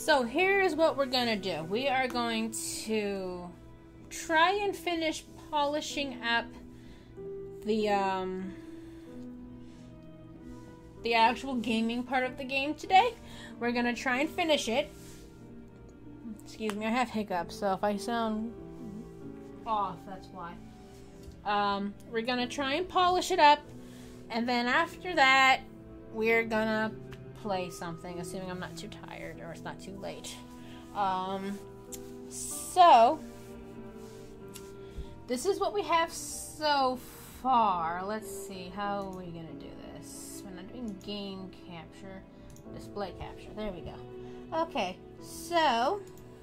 So here's what we're gonna do. We are going to try and finish polishing up the actual gaming part of the game today. We're gonna try and finish it. Excuse me, I have hiccups, so if I sound off, that's why. We're gonna try and polish it up, and then after that, we're gonna play something, assuming I'm not too tired or it's not too late. So this is what we have so far. Let's see, how are we gonna do this? We're not doing game capture, display capture. There we go. Okay, so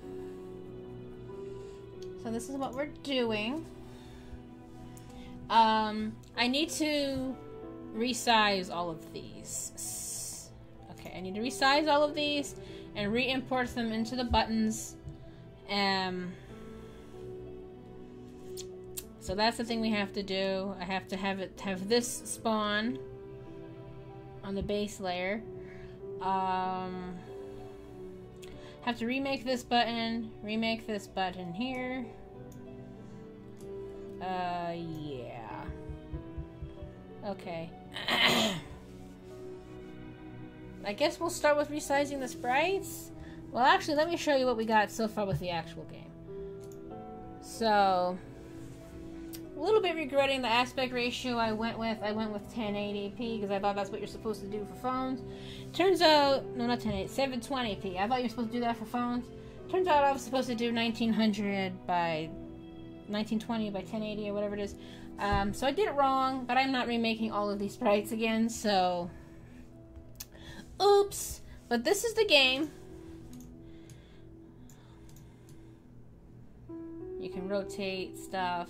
this is what we're doing. I need to resize all of these. Okay, I need to resize all of these and re-import them into the buttons. So that's the thing we have to do. I have to have this spawn on the base layer. Have to remake this button here. Yeah. Okay. I guess we'll start with resizing the sprites. Well, actually, let me show you what we got so far with the actual game. So, a little bit regretting the aspect ratio I went with 1080p because I thought that's what you're supposed to do for phones. Turns out, no, not 1080, 720p. I thought you were supposed to do that for phones. Turns out I was supposed to do 1900 by 1920 by 1080 or whatever it is. So I did it wrong, but I'm not remaking all of these sprites again, so oops. But this is the game. You can rotate stuff.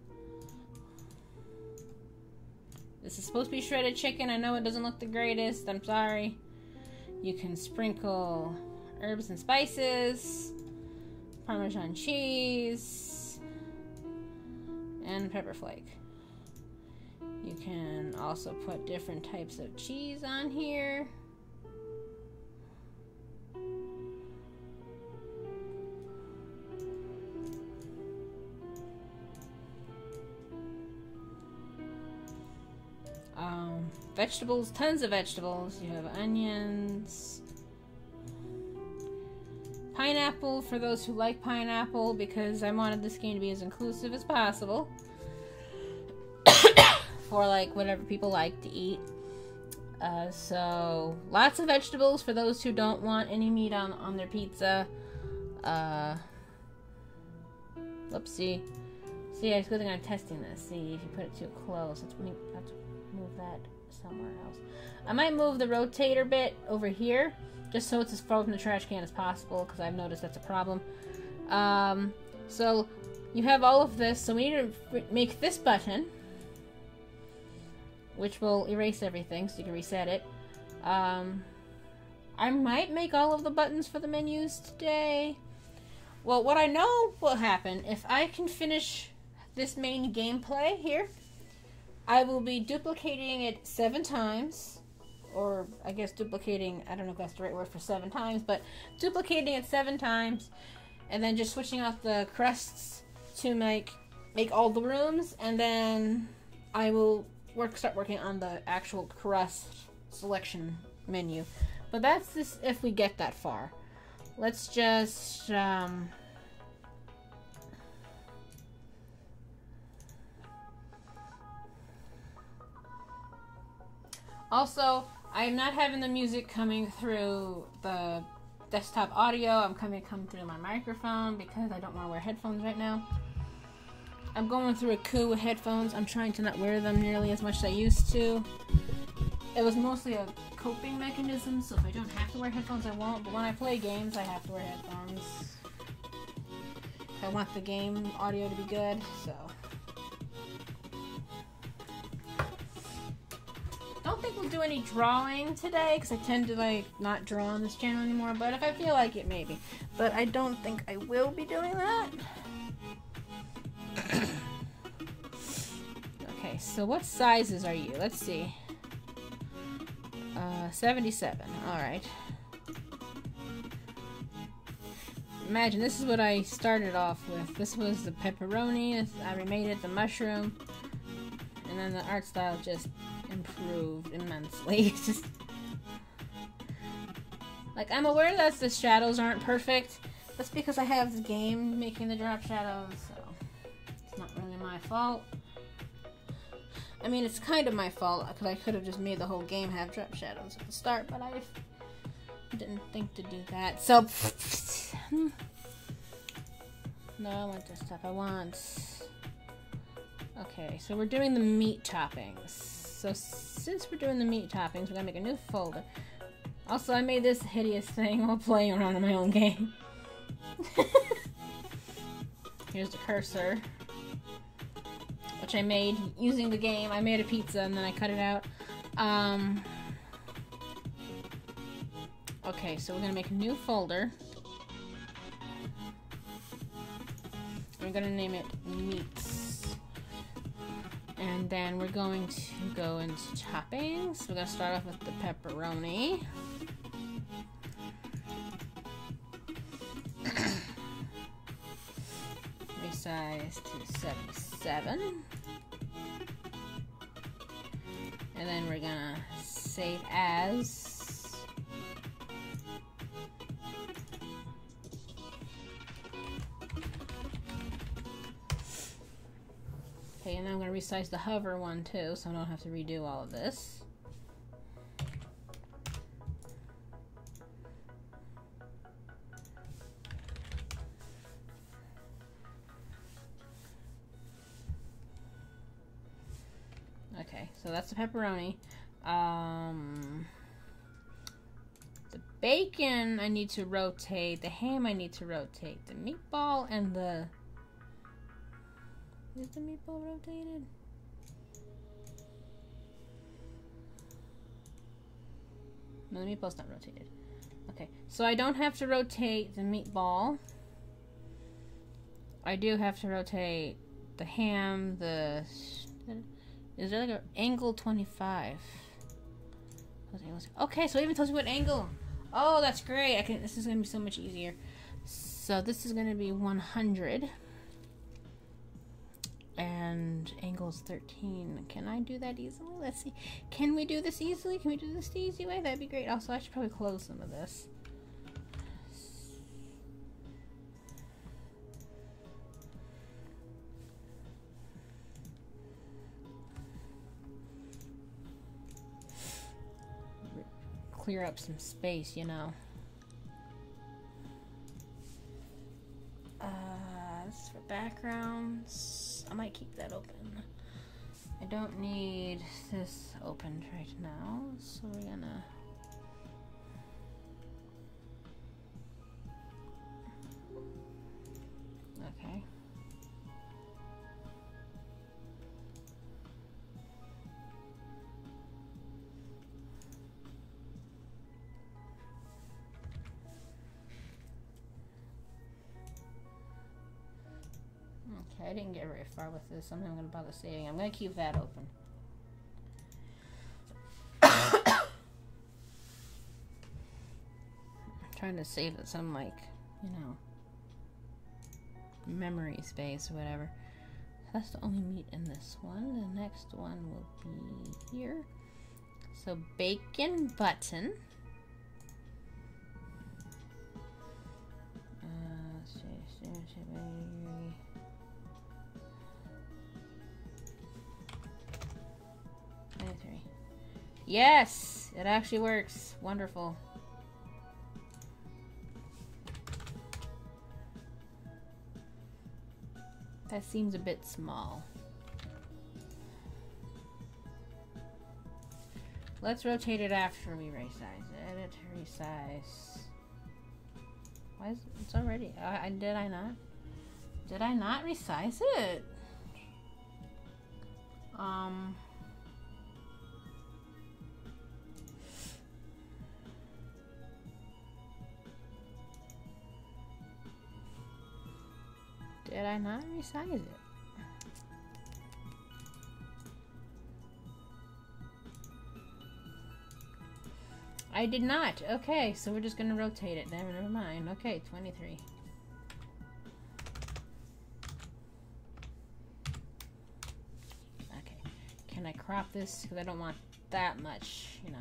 This is supposed to be shredded chicken. I know it doesn't look the greatest. I'm sorry. You can sprinkle herbs and spices, Parmesan cheese, and pepper flake. You can also put different types of cheese on here. Vegetables, tons of vegetables. You have onions, pineapple for those who like pineapple, because I wanted this game to be as inclusive as possible for like whatever people like to eat. So lots of vegetables for those who don't want any meat on their pizza. Whoopsie. See, it's a good thing I'm testing this. See, if you put it too close, let's move that somewhere else. I might move the rotator bit over here, just so it's as far from the trash can as possible, because I've noticed that's a problem. So you have all of this, so we need to make this button, which will erase everything, so you can reset it. I might make all of the buttons for the menus today. Well, what I know will happen, if I can finish this main gameplay here, I will be duplicating it 7 times, or I guess duplicating, I don't know if that's the right word for 7 times, but duplicating it 7 times, and then just switching out the crusts to make all the rooms, and then I will start working on the actual crust selection menu. But that's just if we get that far. Let's just also, I'm not having the music coming through the desktop audio. I'm coming through my microphone because I don't want to wear headphones right now. I'm going through a coup with headphones. I'm trying to not wear them nearly as much as I used to. It was mostly a coping mechanism, so if I don't have to wear headphones, I won't. But when I play games, I have to wear headphones. I want the game audio to be good, so. Don't think we'll do any drawing today, because I tend to like not draw on this channel anymore, but if I feel like it, maybe. But I don't think I will be doing that. Okay, so what sizes are you? Let's see. 77, alright. imagine this is what I started off with. This was the pepperoni. I remade it the mushroom, and then the art style just improved immensely. Just like, I'm aware that the shadows aren't perfect. That's because I have the game making the drop shadows, so it's not really my fault. I mean, it's kind of my fault, because I could have just made the whole game have drop shadows at the start, but I didn't think to do that. So, no, I want this stuff. I want... Okay, so we're doing the meat toppings. So, since we're doing the meat toppings, we're going to make a new folder. Also, I made this hideous thing while playing around in my own game. Here's the cursor, which I made using the game. I made a pizza and then I cut it out. Okay, so we're gonna make a new folder. We're gonna name it meats. And then we're going to go into toppings. We're gonna start off with the pepperoni. Resize to 77. And then we're gonna save as. Okay, and then I'm gonna resize the hover one too, so I don't have to redo all of this. Okay, so that's the pepperoni. The bacon I need to rotate. The ham I need to rotate. The meatball and the... Is the meatball rotated? No, the meatball's not rotated. Okay, so I don't have to rotate the meatball. I do have to rotate the ham, the... Is there like an angle 25? Okay, so it even tells me what angle. Oh, that's great. This is gonna be so much easier. So this is gonna be 100. And angle's 13. Can I do that easily? Let's see. Can we do this easily? Can we do this the easy way? That'd be great. Also, I should probably close some of this. Clear up some space, you know. This is for backgrounds. I might keep that open. I don't need this opened right now, so we're gonna... Okay. Okay, I didn't get very far with this. I'm not going to bother saving. I'm going to keep that open. I'm trying to save it some, like, you know, memory space or whatever. That's the only meat in this one. The next one will be here. So bacon button. Yes, it actually works. Wonderful. That seems a bit small. Let's rotate it after we resize it. Edit, resize. Why is it's already? Did I not? Did I not resize it? Did I not resize it? I did not. Okay, so we're just gonna rotate it. Never mind. Okay, 23. can I crop this? Because I don't want that much, you know.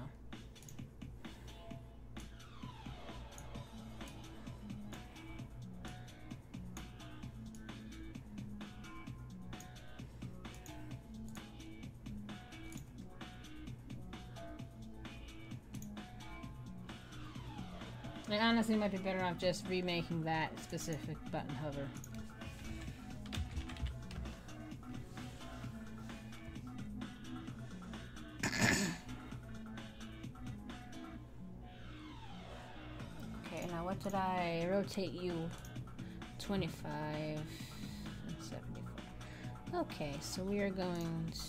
I honestly might be better off just remaking that specific button hover. Okay, now what did I rotate you? 25 and 74. Okay, so we are going to...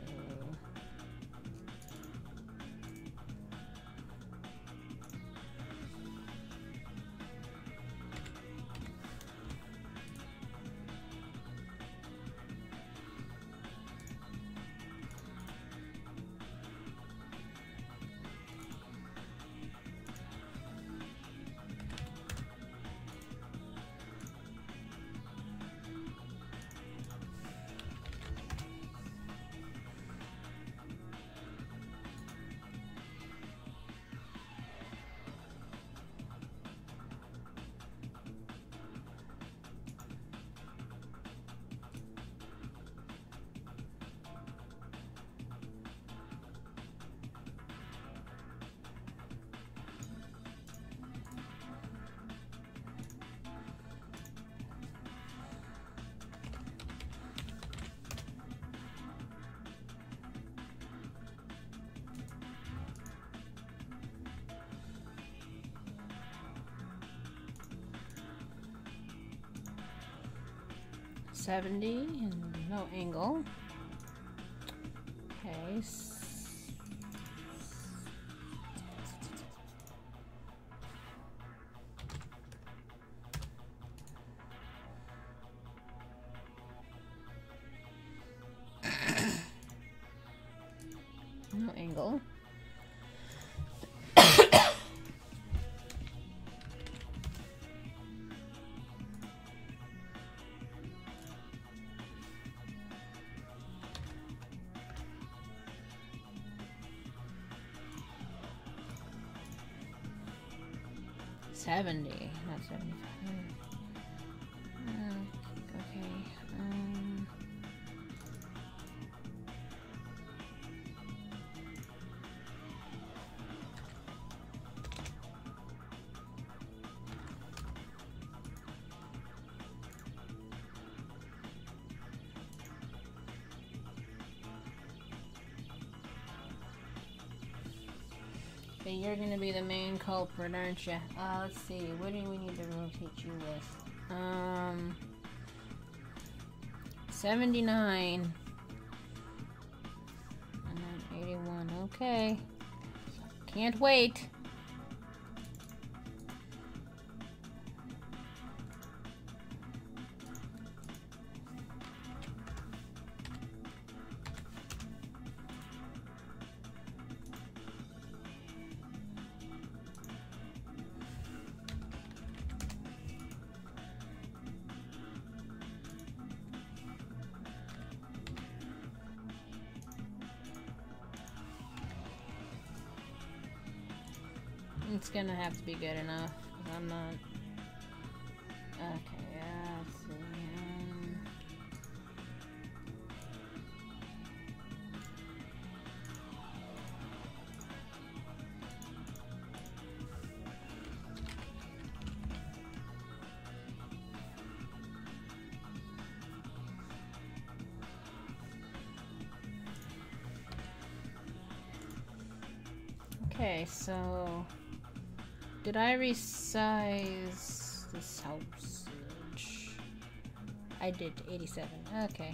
70 and no angle. Okay. No angle. $70, not 75. Okay. Okay, you're gonna be the main culprit, aren't you? Let's see. What do we need to rotate you with? 79. And then 81. Okay. Can't wait. It's gonna have to be good enough. I'm not. Okay, yeah, let's see. Okay, so. Did I resize this house? I did, 87. Okay.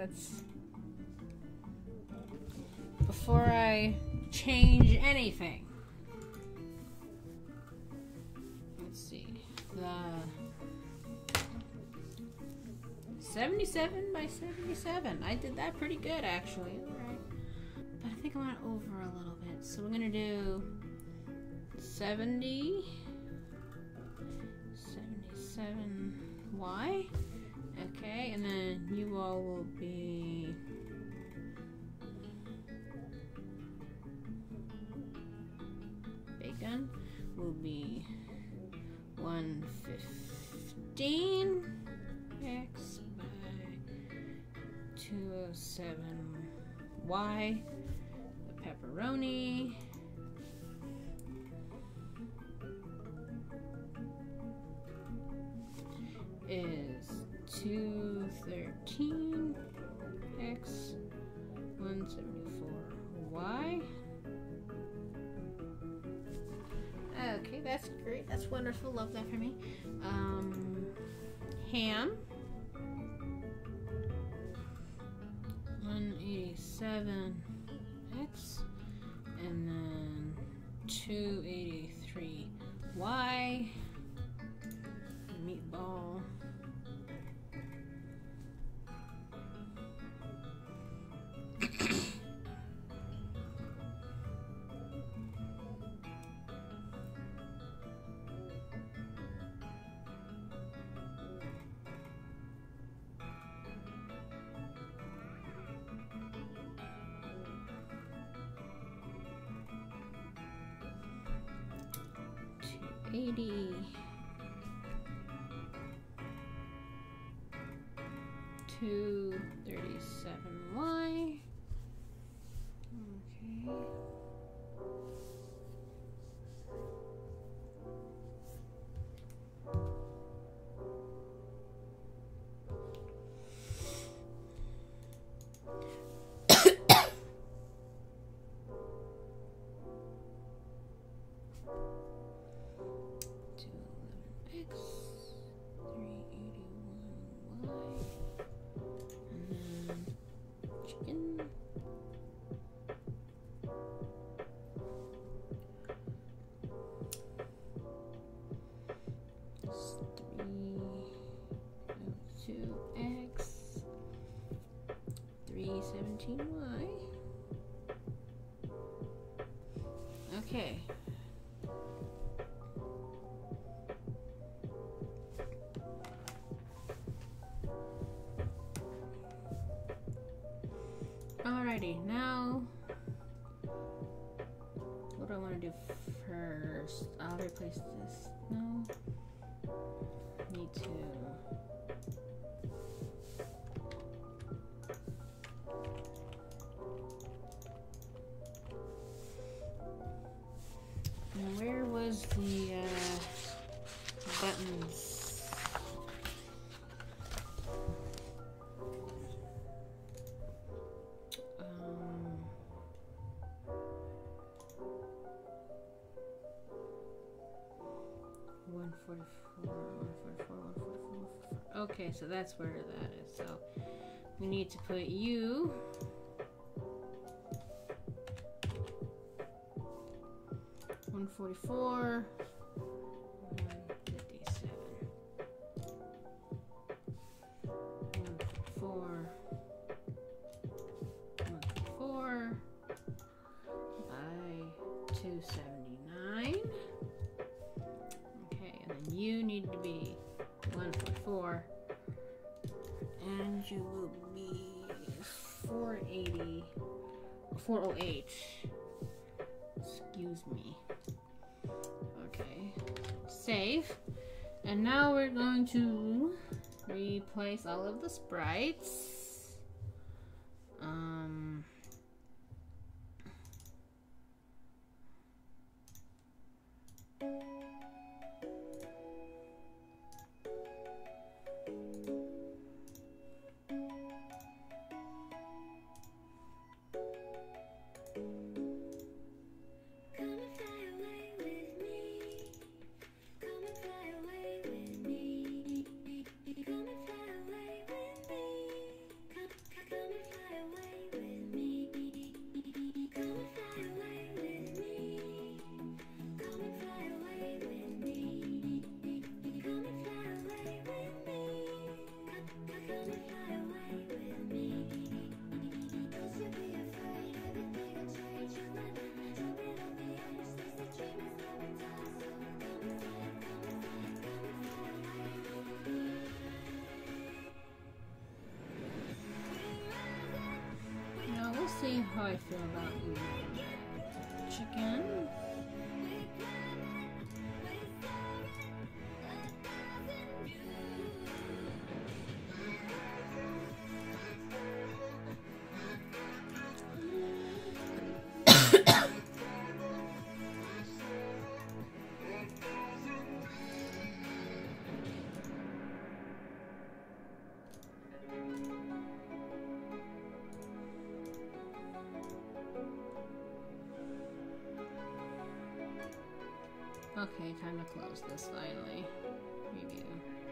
chance before I change anything. Let's see. The 77 by 77. I did that pretty good, actually. Alright. But I think I went over a little bit. So we're going to do 70, 77Y. Okay, and then you all will be bacon will be 115 x by 207 y. The pepperoni is 213 x 174 y. Okay, that's great. That's wonderful. Love that for me. Ham 187x and then 283y. Meatball. $280. 237y. Okay. X 317y. Okay. Alrighty, now what do I want to do first? I'll replace this. No. Need to. Now, where was the buttons? 144. Okay, so that's where that is. So we need to put you. $144. 157. 144 by 279. Okay, and then you need to be 144, and you will be 480, 408. Excuse me. Okay, save. And now we're going to replace all of the sprites. me how I feel about chicken. Okay, time to close this finally. Review.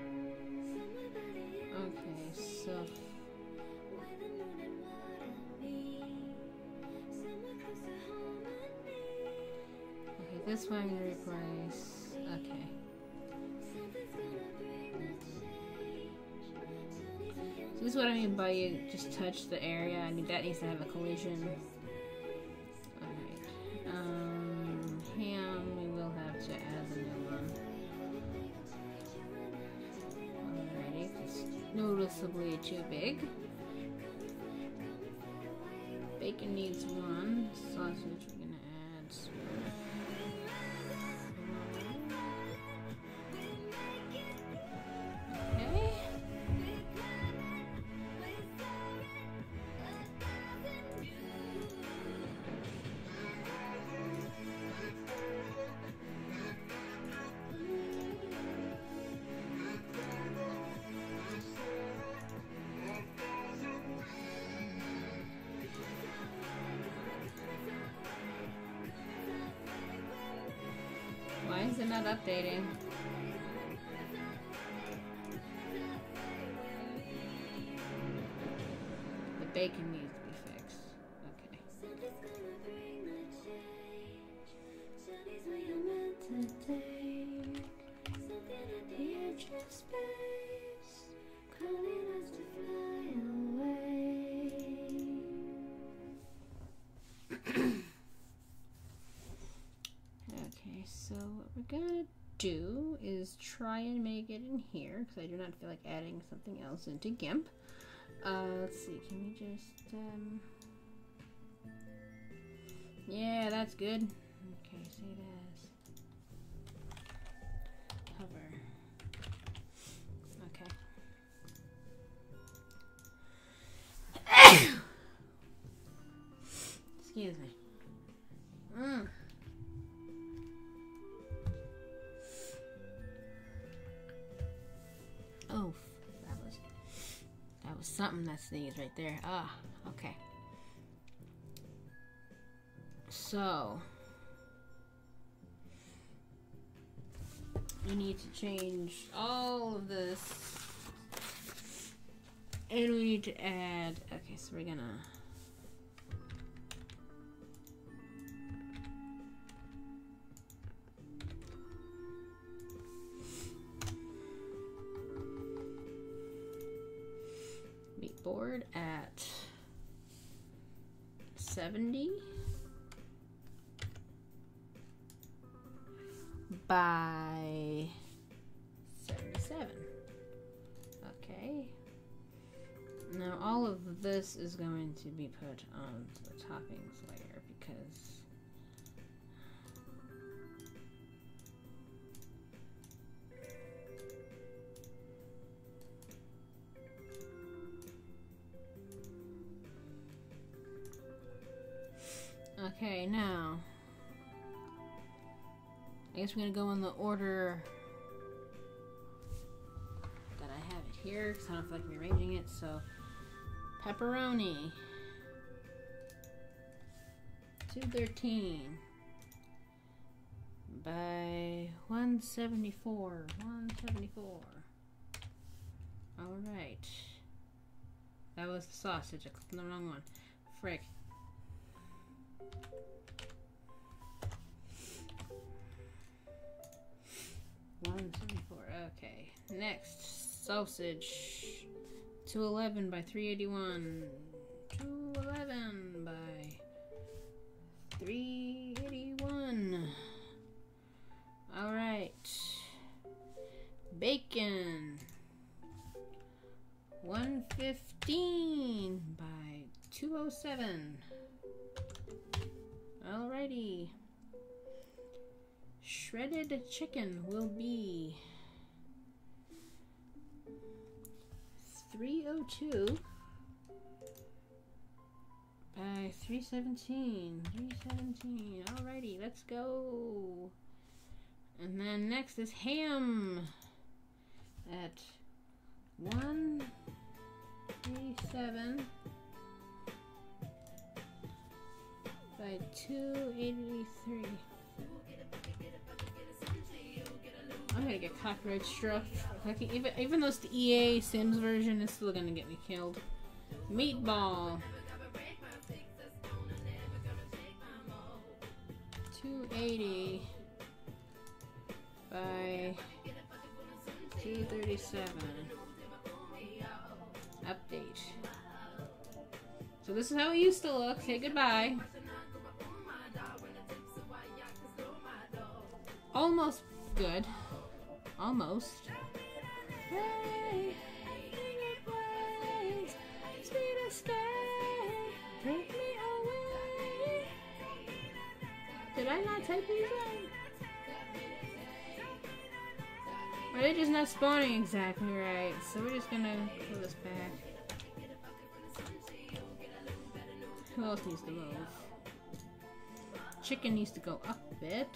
Okay, so okay, this one I'm gonna replace. Okay. So this is what I mean by you just touch the area. I mean that needs to have a collision. Ham, we will have to add the new one. Alrighty, it's noticeably too big. Bacon needs one. Sausage we're gonna add. Okay. Why is it not updating? The bacon needs to be fixed. Okay. Okay, so what we're gonna do is try and make it in here because I do not feel like adding something else into GIMP. Let's see, can we just yeah, that's good. Okay, save as cover. Okay. Excuse me. Oh, that was something that sneezed right there. Ah, okay. So we need to change all of this, and we need to add. Okay, so we're gonna. Board at 70 by 77. Okay. Now all of this is going to be put on the toppings layer because okay, now I guess we're gonna go in the order that I have it here because I don't feel like rearranging it. So pepperoni 213 by 174. 174. All right, that was the sausage. I clicked on the wrong one. Frick. Okay, next sausage 211 by 381. 211 by 381. All right, bacon 115 by 207. Alrighty. Shredded chicken will be 302 by 317. 317. Alrighty, let's go. And then next is ham at 137 by 283. I'm gonna get copyright struck. Even though it's the EA Sims version, it's still gonna get me killed. Meatball. 280 by 237. Update. So this is how it used to look. Say goodbye. Almost good. Almost. Hey, sweet escape, take me away. Did I not type these right? Or they're just not spawning exactly right. So we're just gonna pull this back. Who else needs to move? Chicken needs to go up a bit.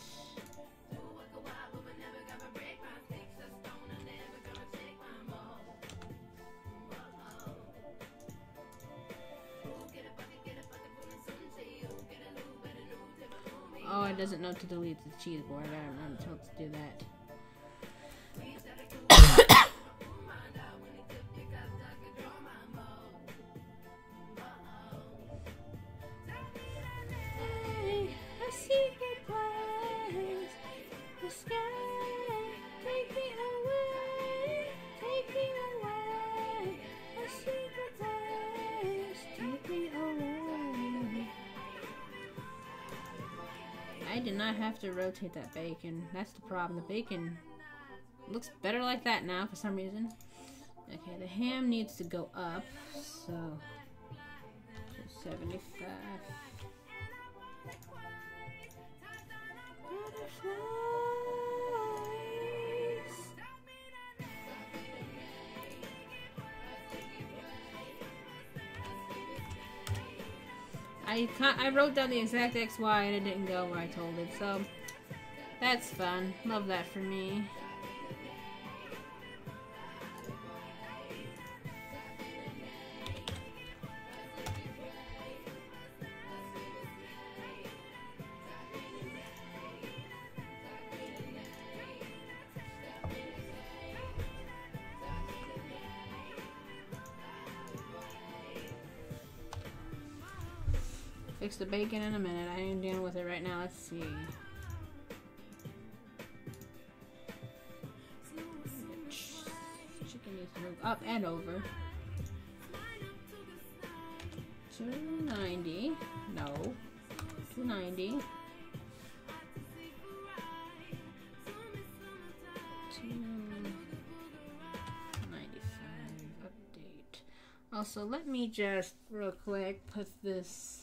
Oh, it doesn't know to delete the cheese board. I don't know how to do that. Hey, a secret place, the sky, take me away, take me away, a secret place, take me away. I did not have to rotate that bacon. That's the problem. The bacon looks better like that now for some reason. Okay, the ham needs to go up. So 75. Butterflies. I wrote down the exact XY and it didn't go where I told it, so that's fun. Love that for me. Fix the bacon in a minute. I ain't dealing with it right now. Let's see. Chicken needs to move up and over. 290. No. 290. 295. Update. Also, let me just real quick put this.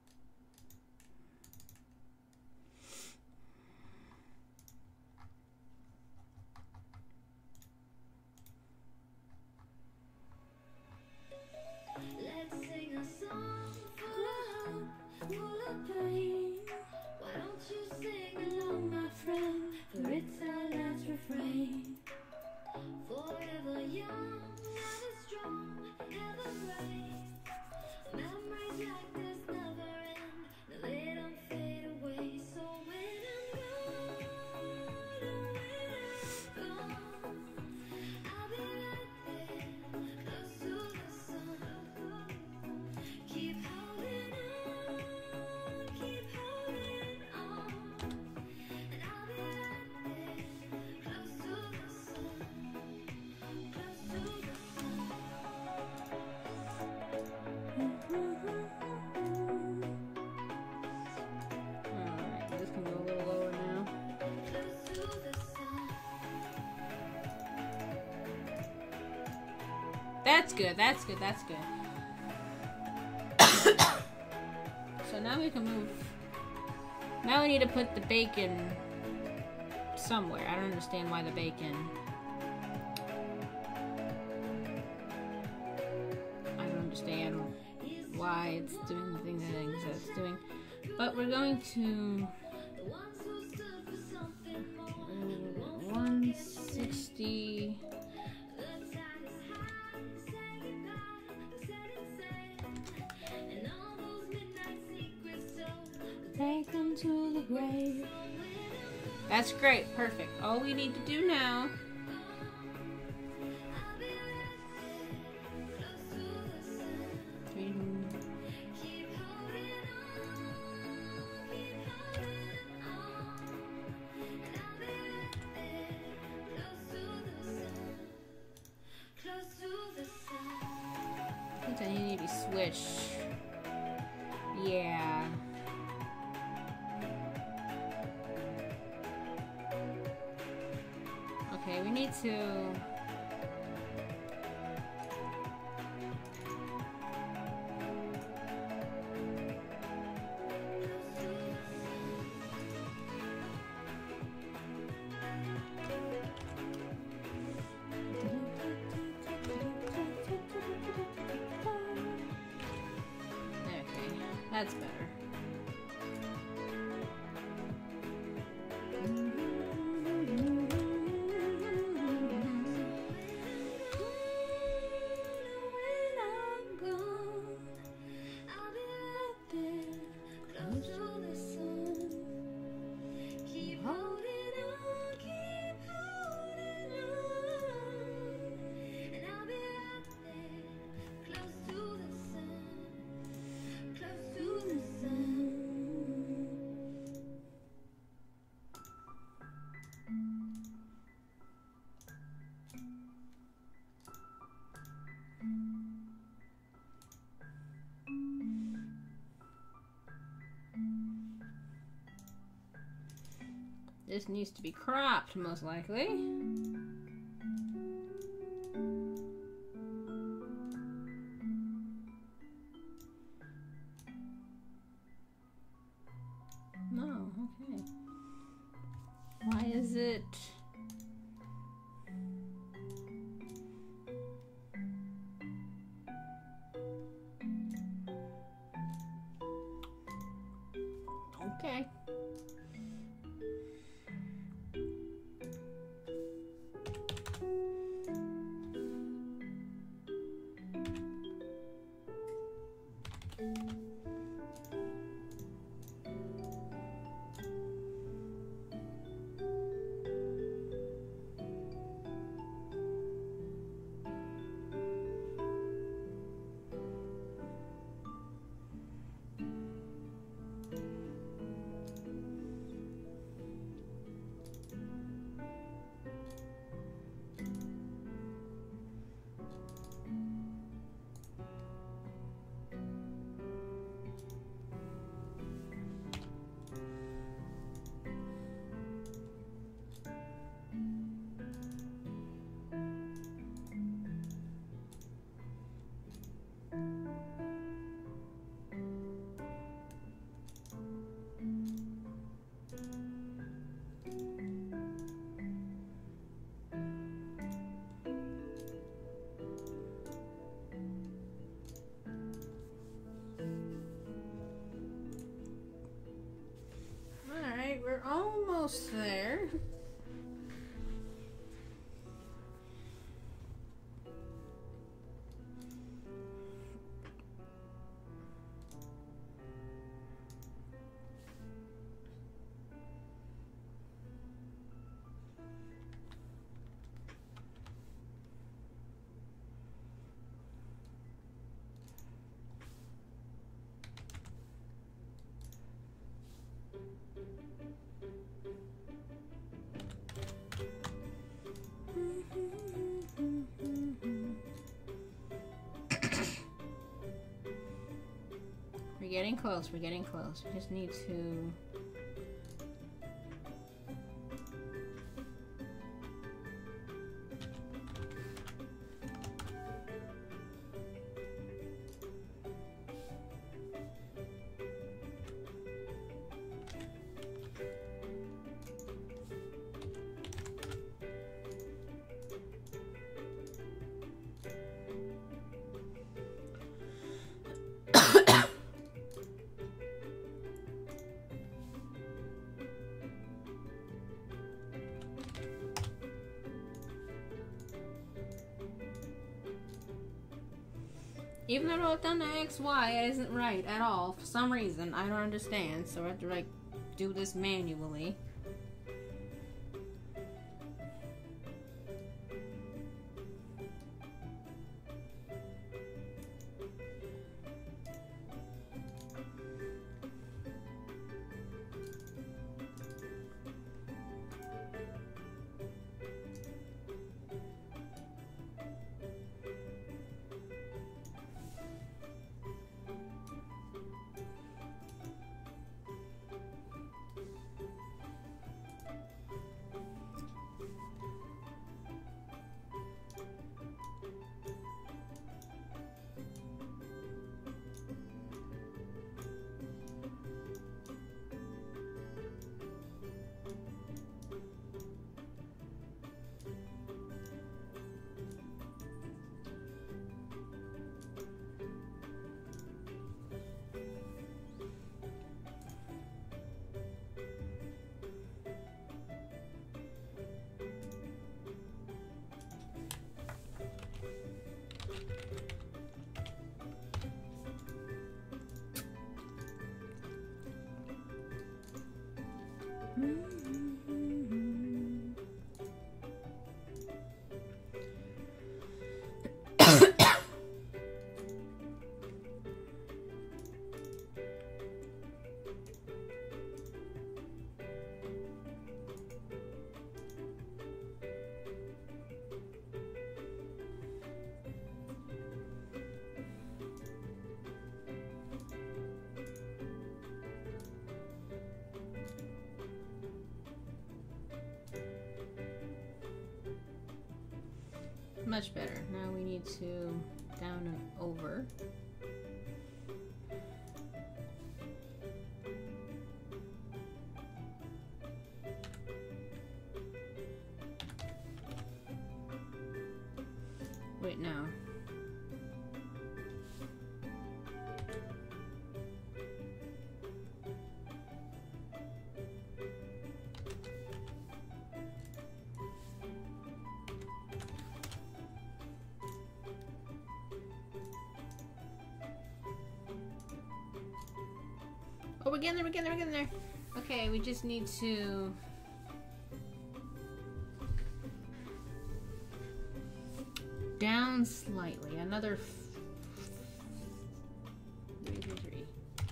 That's good, that's good, that's good. So now we can move Now we need to put the bacon somewhere. I don't understand why the bacon... I don't understand why it's doing the thing that it's doing. But we're going to... 160... Take them to the grave. That's great. Perfect. All we need to do now I think I need to be switched. Yeah. Okay, we need to... Okay, that's better. This needs to be cropped, most likely. No, okay. Why is it... Okay. We're almost there. We're getting close, we're getting close. We just need to... Even though I've done the XY, it isn't right at all. For some reason, I don't understand. So I have to like do this manually. Much better. Now we need to down and over. Wait, no. Oh, we're getting there. Okay, we just need to... down slightly. Another... 3, 3, 3.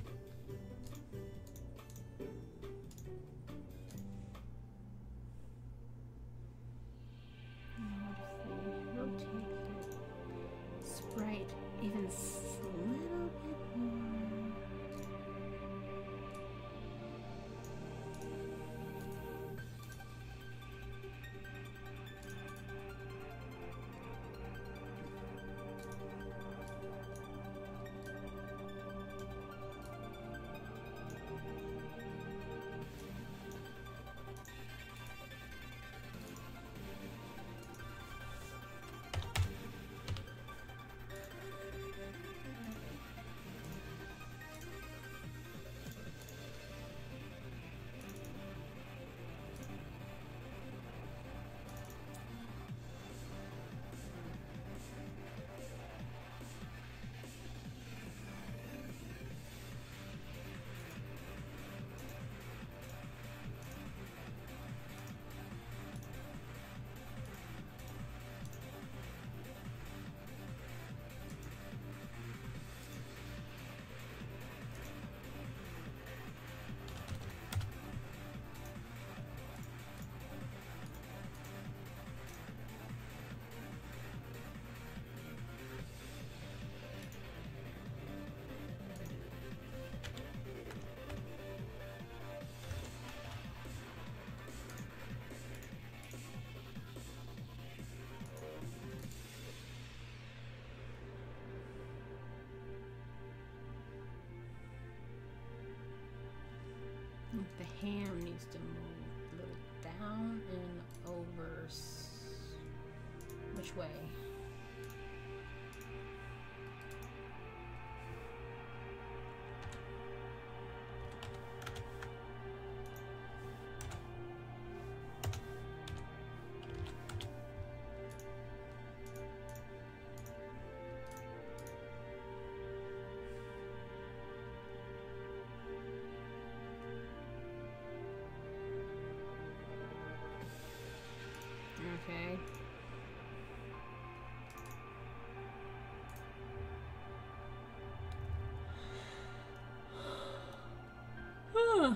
Rotate the sprite even a little bit more. The ham needs to move a little down and over. Which way? Okay. Huh.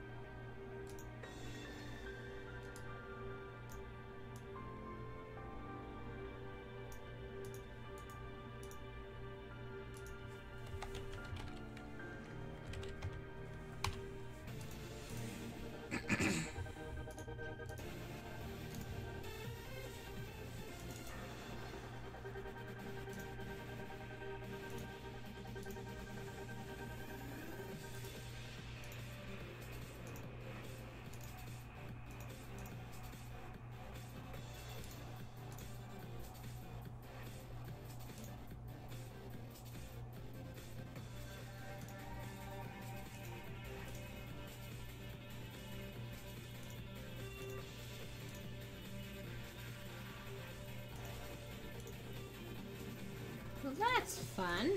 Well, that's fun.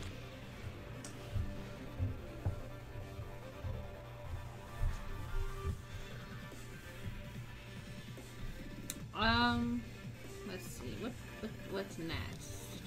Let's see. What's next?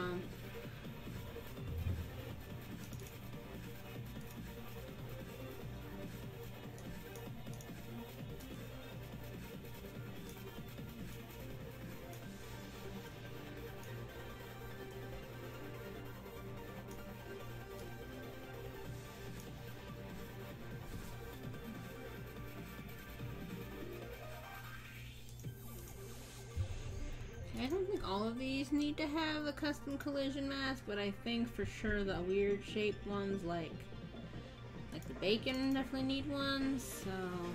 I don't think all of these need to have a custom collision mask, but I think for sure the weird shaped ones like the bacon definitely need one, so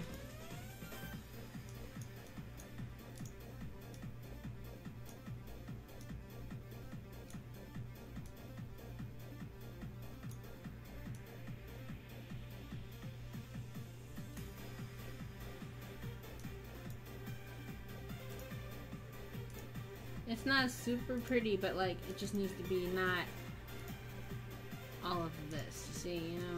it's not super pretty, but like it just needs to be not all of this, see, you know?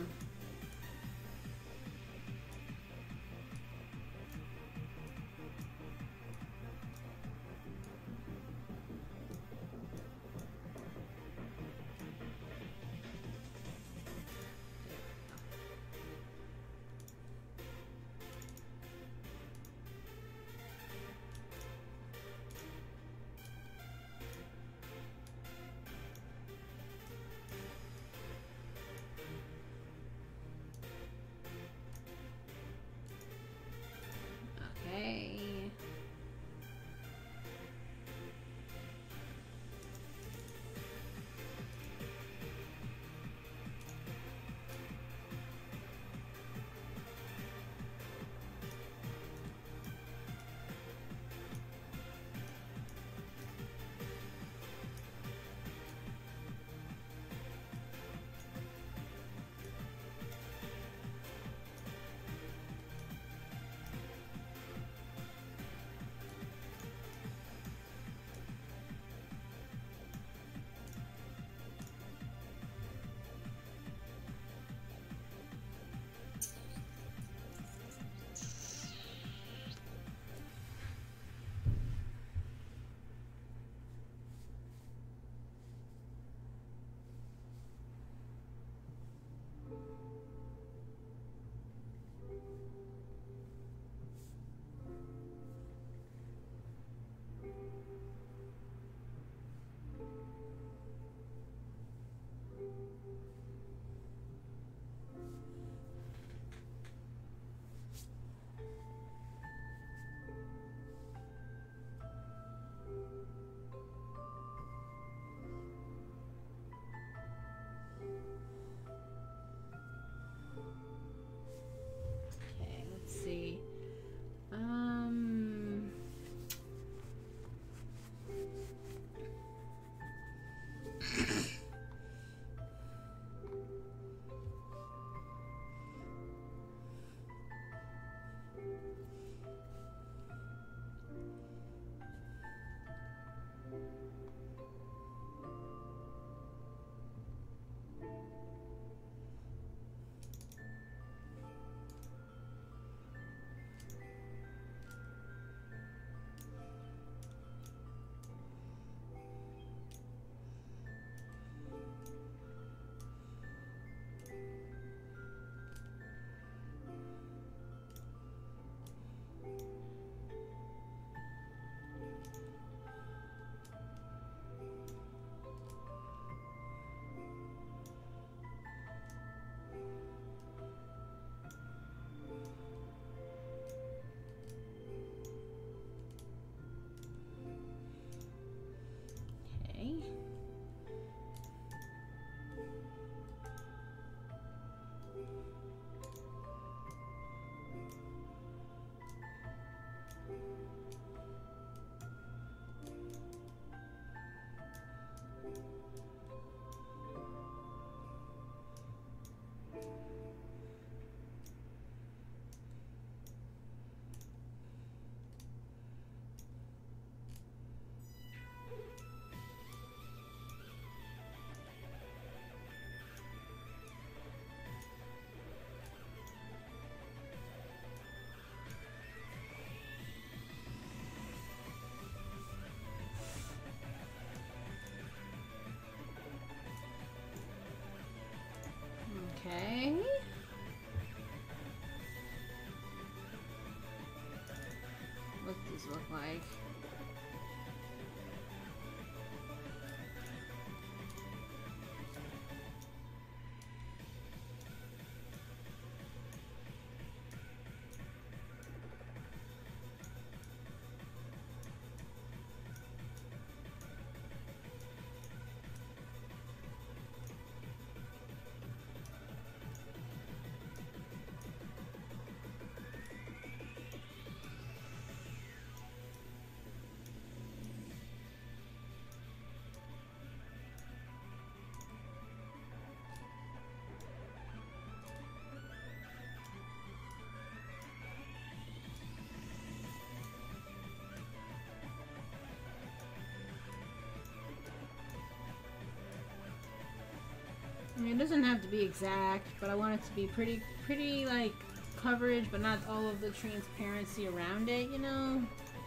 look like. I mean, it doesn't have to be exact, but I want it to be pretty like coverage, but not all of the transparency around it, you know?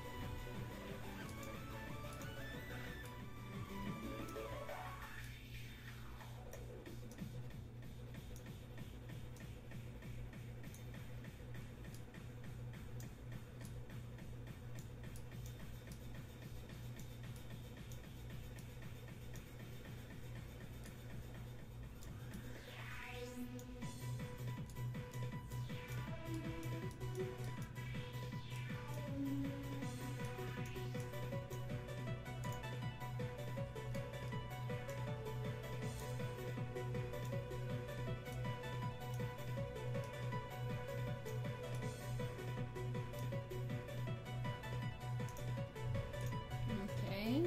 Okay.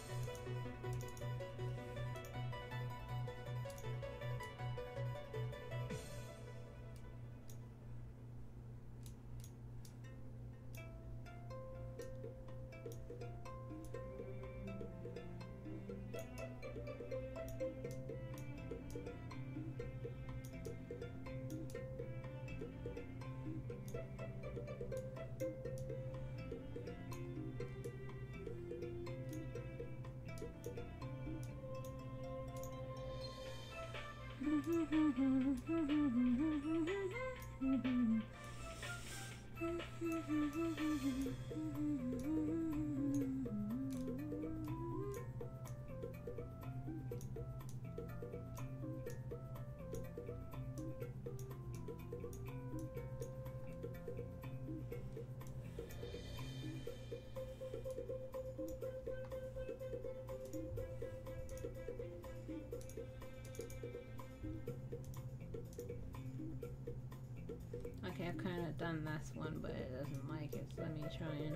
Okay, I've kind of done this one, but it doesn't like it, so let me try and...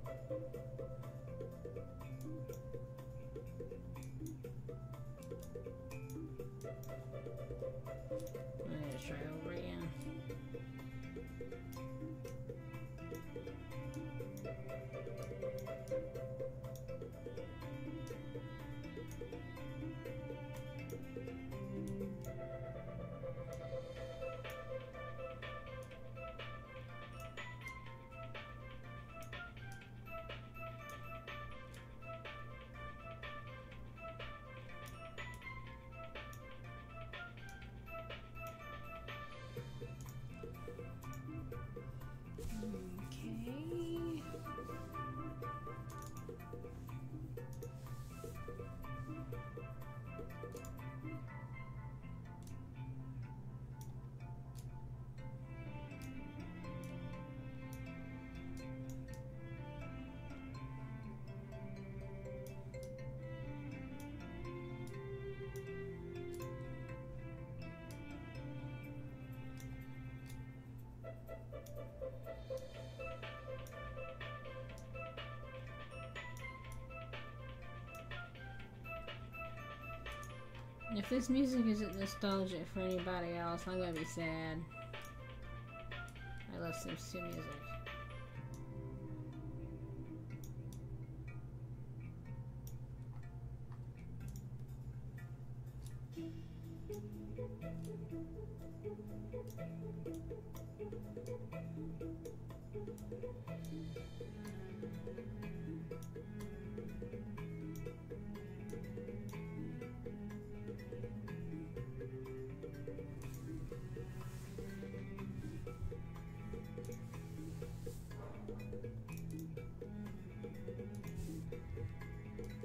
I'm gonna try over again. If this music isn't nostalgic for anybody else, I'm gonna be sad. I love Sims 2 music.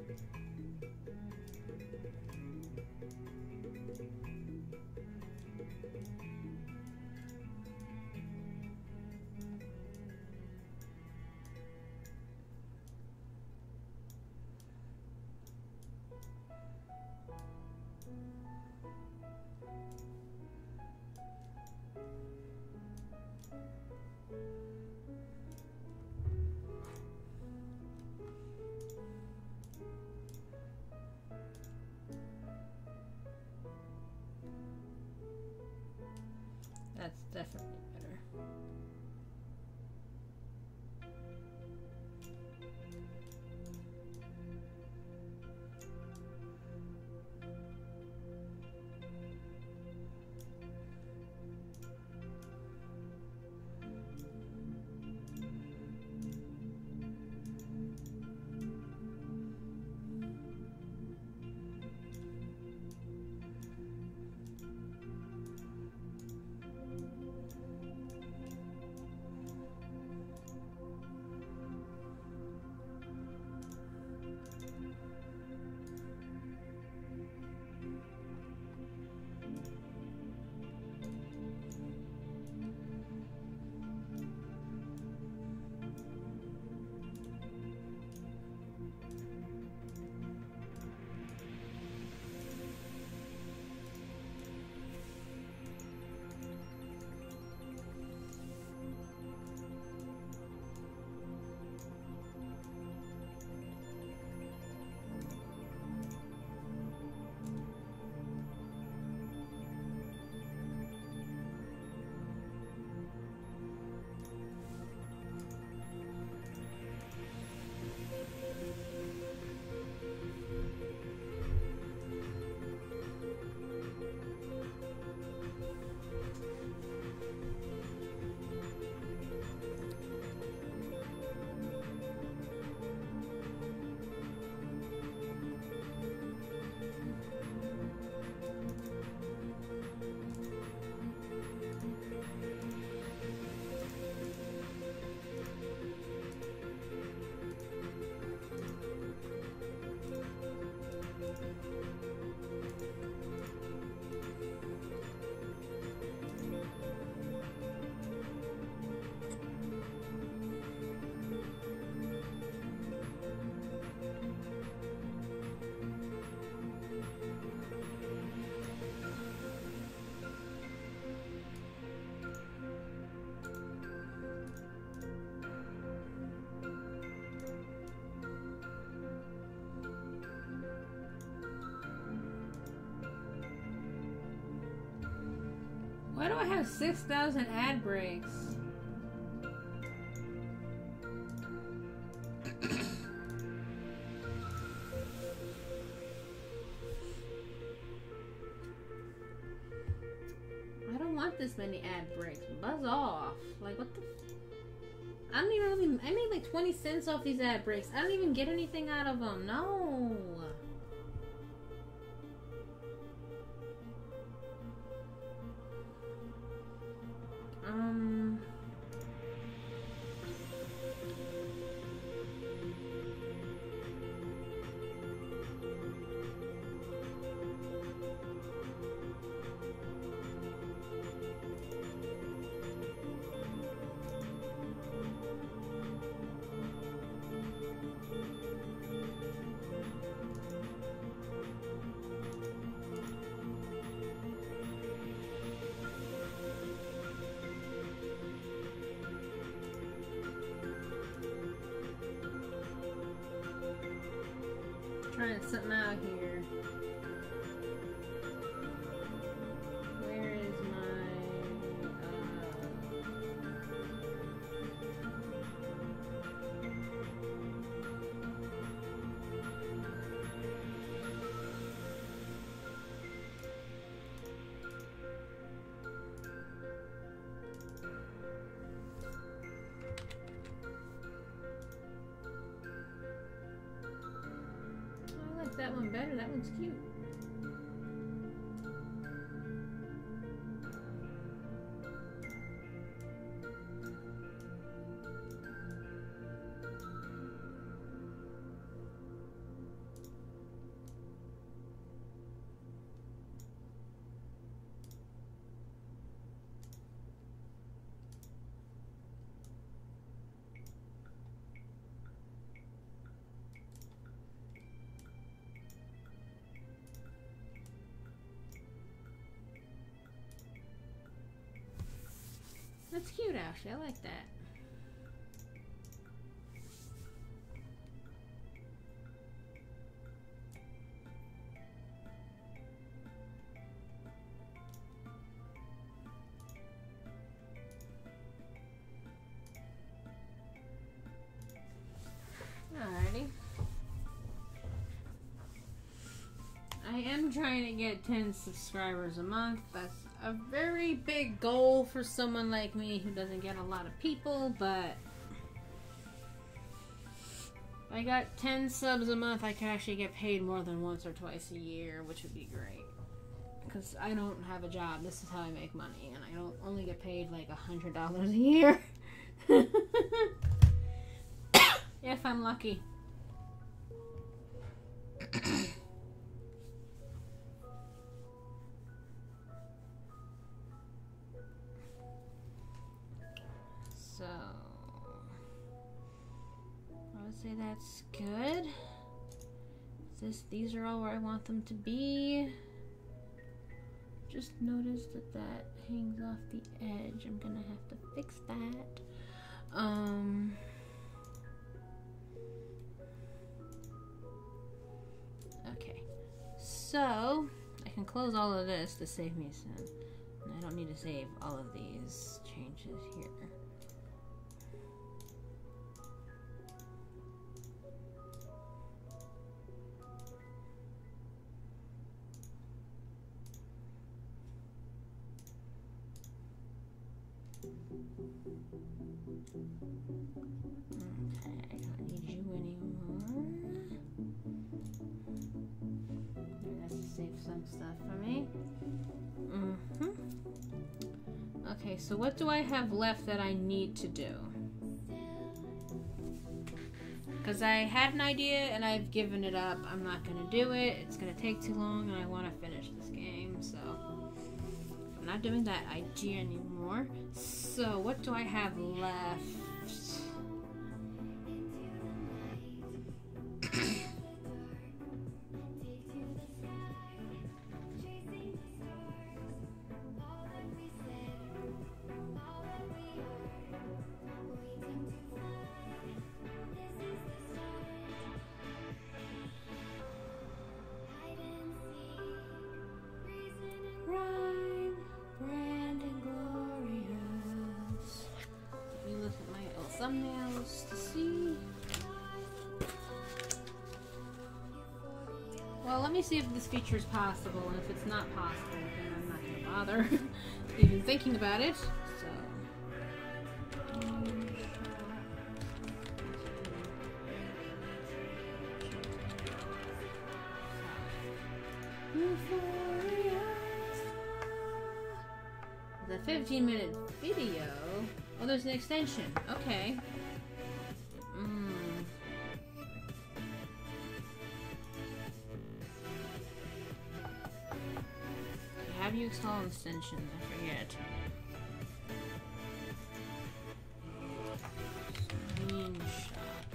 That's definitely better. Why do I have 6,000 ad breaks? I don't want this many ad breaks. Buzz off. Like, what the... I don't even really... I made like 20 cents off these ad breaks. I don't even get anything out of them. No. Trying something out here. Where is my I like that one better. That one's cute. That's cute, actually. I like that. Alrighty. I am trying to get 10 subscribers a month. That's a very big goal for someone like me who doesn't get a lot of people, but if I got 10 subs a month, I could actually get paid more than once or twice a year, which would be great. Because I don't have a job. This is how I make money, and I don't only get paid like $100 a year. If I'm lucky. So, I would say that's good. These are all where I want them to be. Just noticed that hangs off the edge. I'm gonna have to fix that. Okay, so I can close all of this to save me some. And I don't need to save all of these changes here. Okay, I don't need you anymore. That's to save some stuff for me. Okay, so what do I have left that I need to do? Because I had an idea and I've given it up. I'm not going to do it. It's going to take too long and I want to finish this game, so I'm not doing that idea anymore. So what do I have left? Thumbnails to see. Well, let me see if this feature is possible, and if it's not possible, then I'm not going to bother even thinking about it. So, the 15-minute video. Oh, there's an extension. Okay. Have you installed extensions? I forget. Screenshot.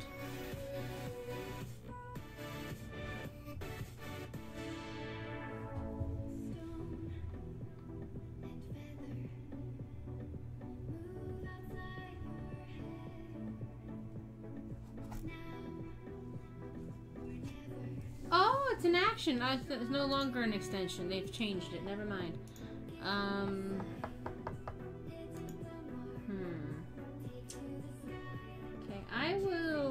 It's an action. It's no longer an extension. They've changed it. Never mind. Okay, I will.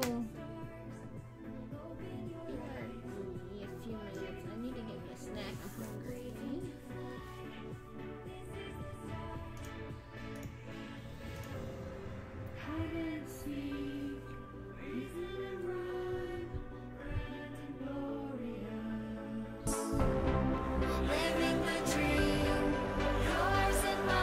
A few minutes. I need to get me a snack. I'm hungry. Hide and seek. Reason and rhyme. Living the dream, yours and mine.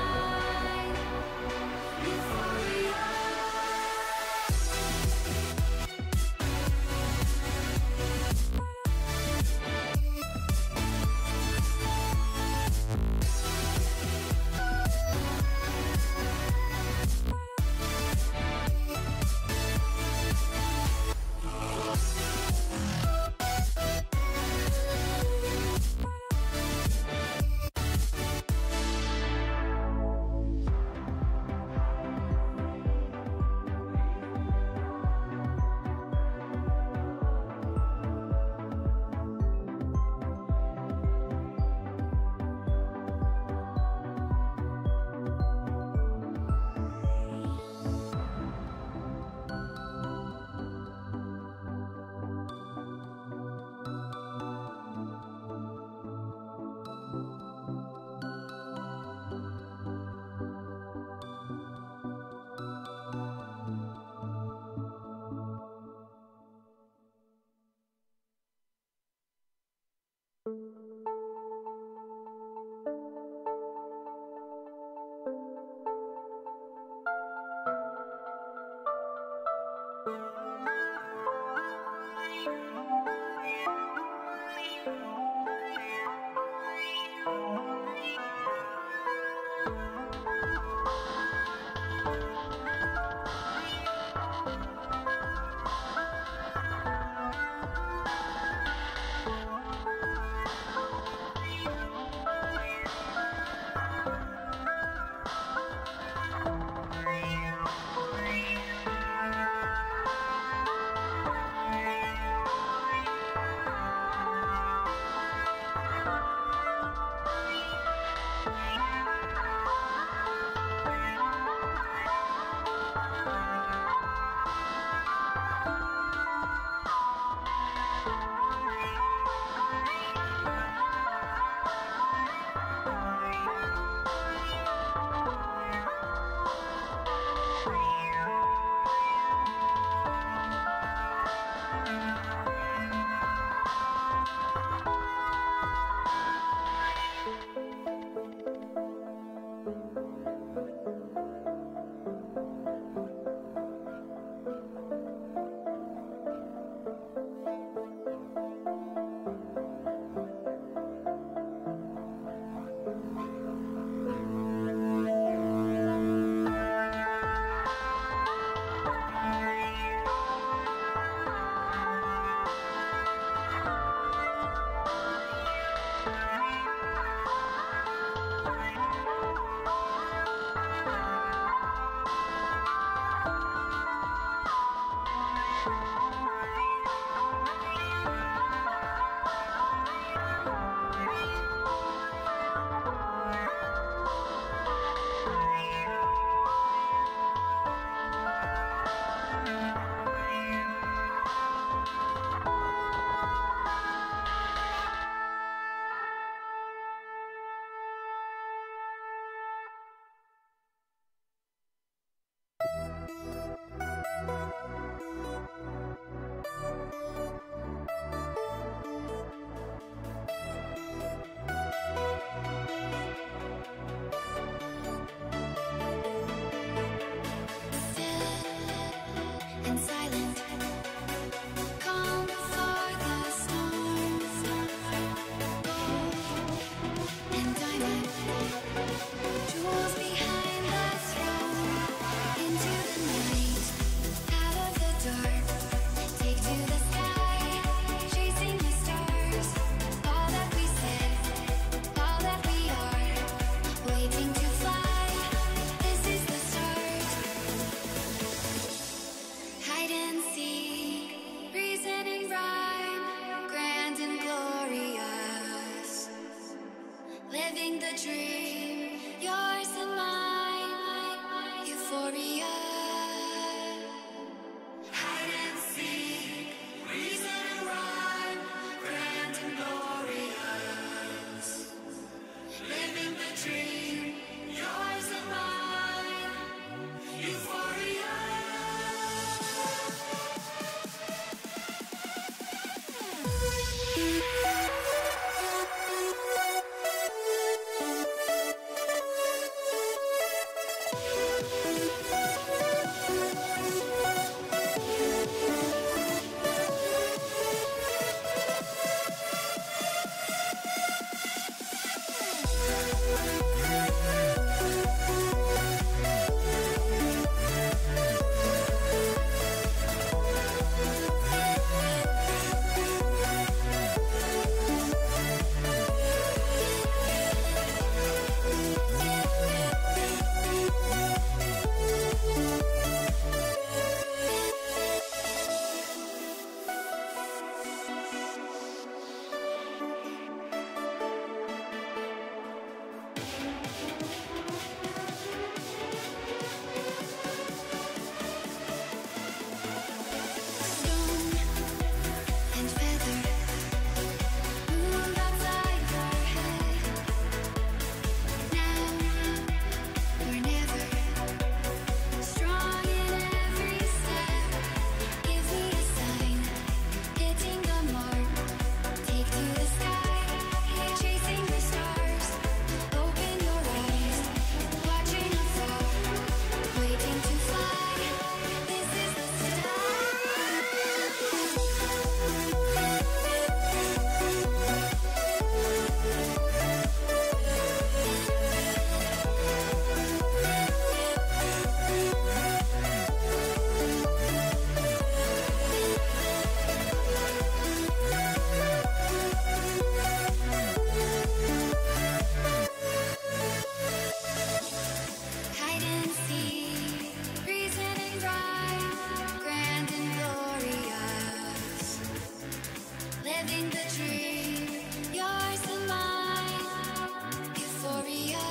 living the dream, yours and mine, euphoria.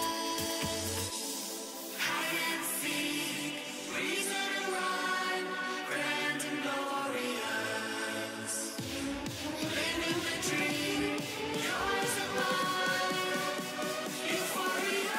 Hide and seek, reason and rhyme, grand and glorious. Living the dream, yours and mine, euphoria.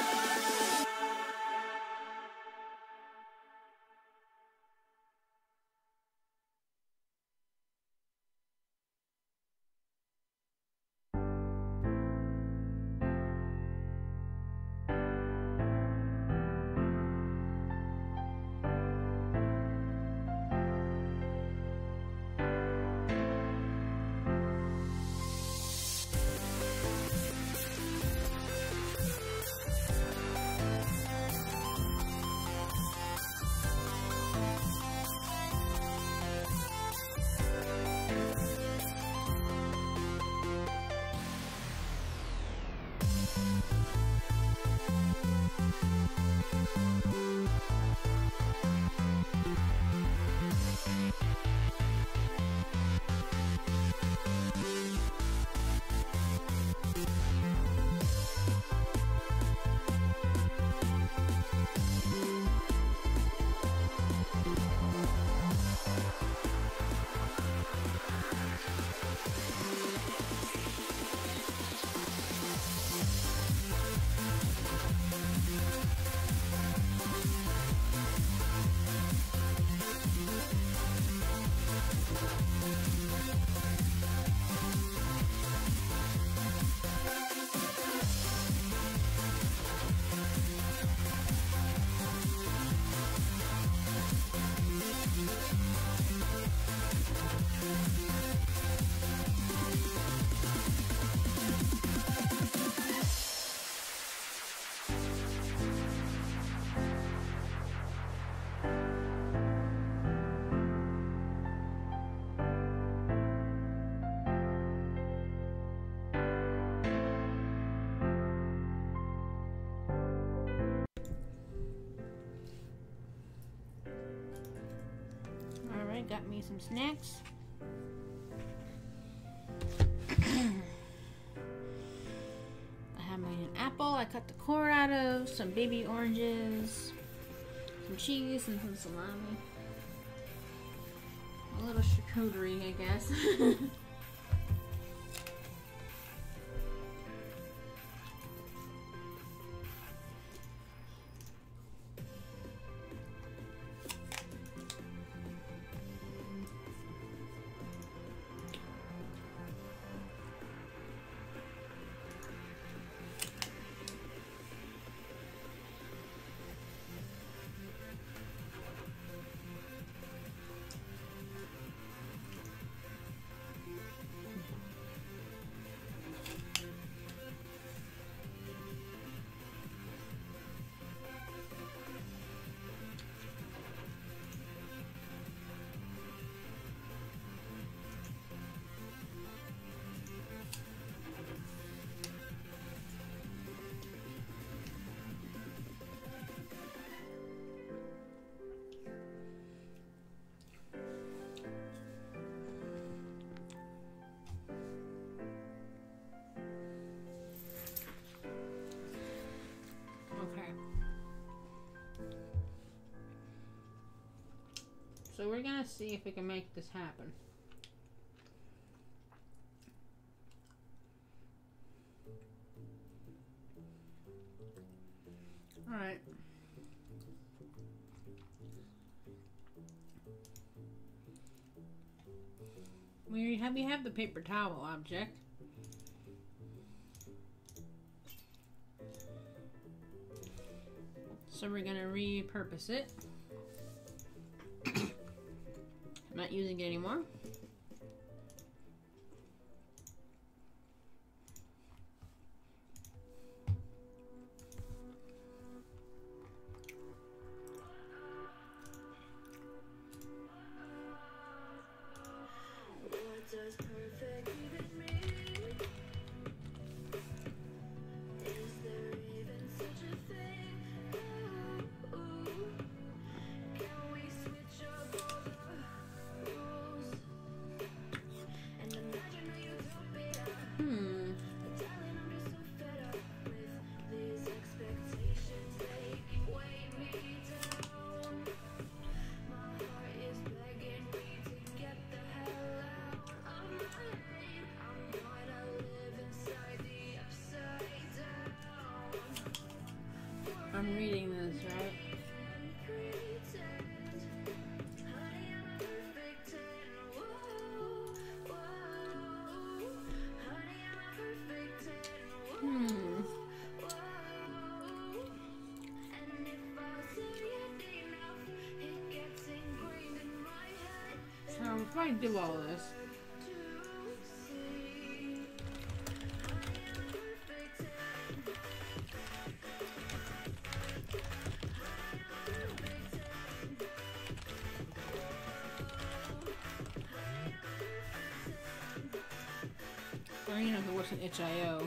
Alright, got me some snacks. I have my apple I cut the core out of, some baby oranges, some cheese, and some salami. A little charcuterie, I guess. So we're gonna see if we can make this happen. Alright. We have the paper towel object. So we're gonna repurpose it. I'm not using it anymore. What does perfect even mean? Is there even such a thing? Ooh, can we switch up all the rules? I'm reading this, right? Hmm. So if I do all this, or you know, if it wasn't itch.io.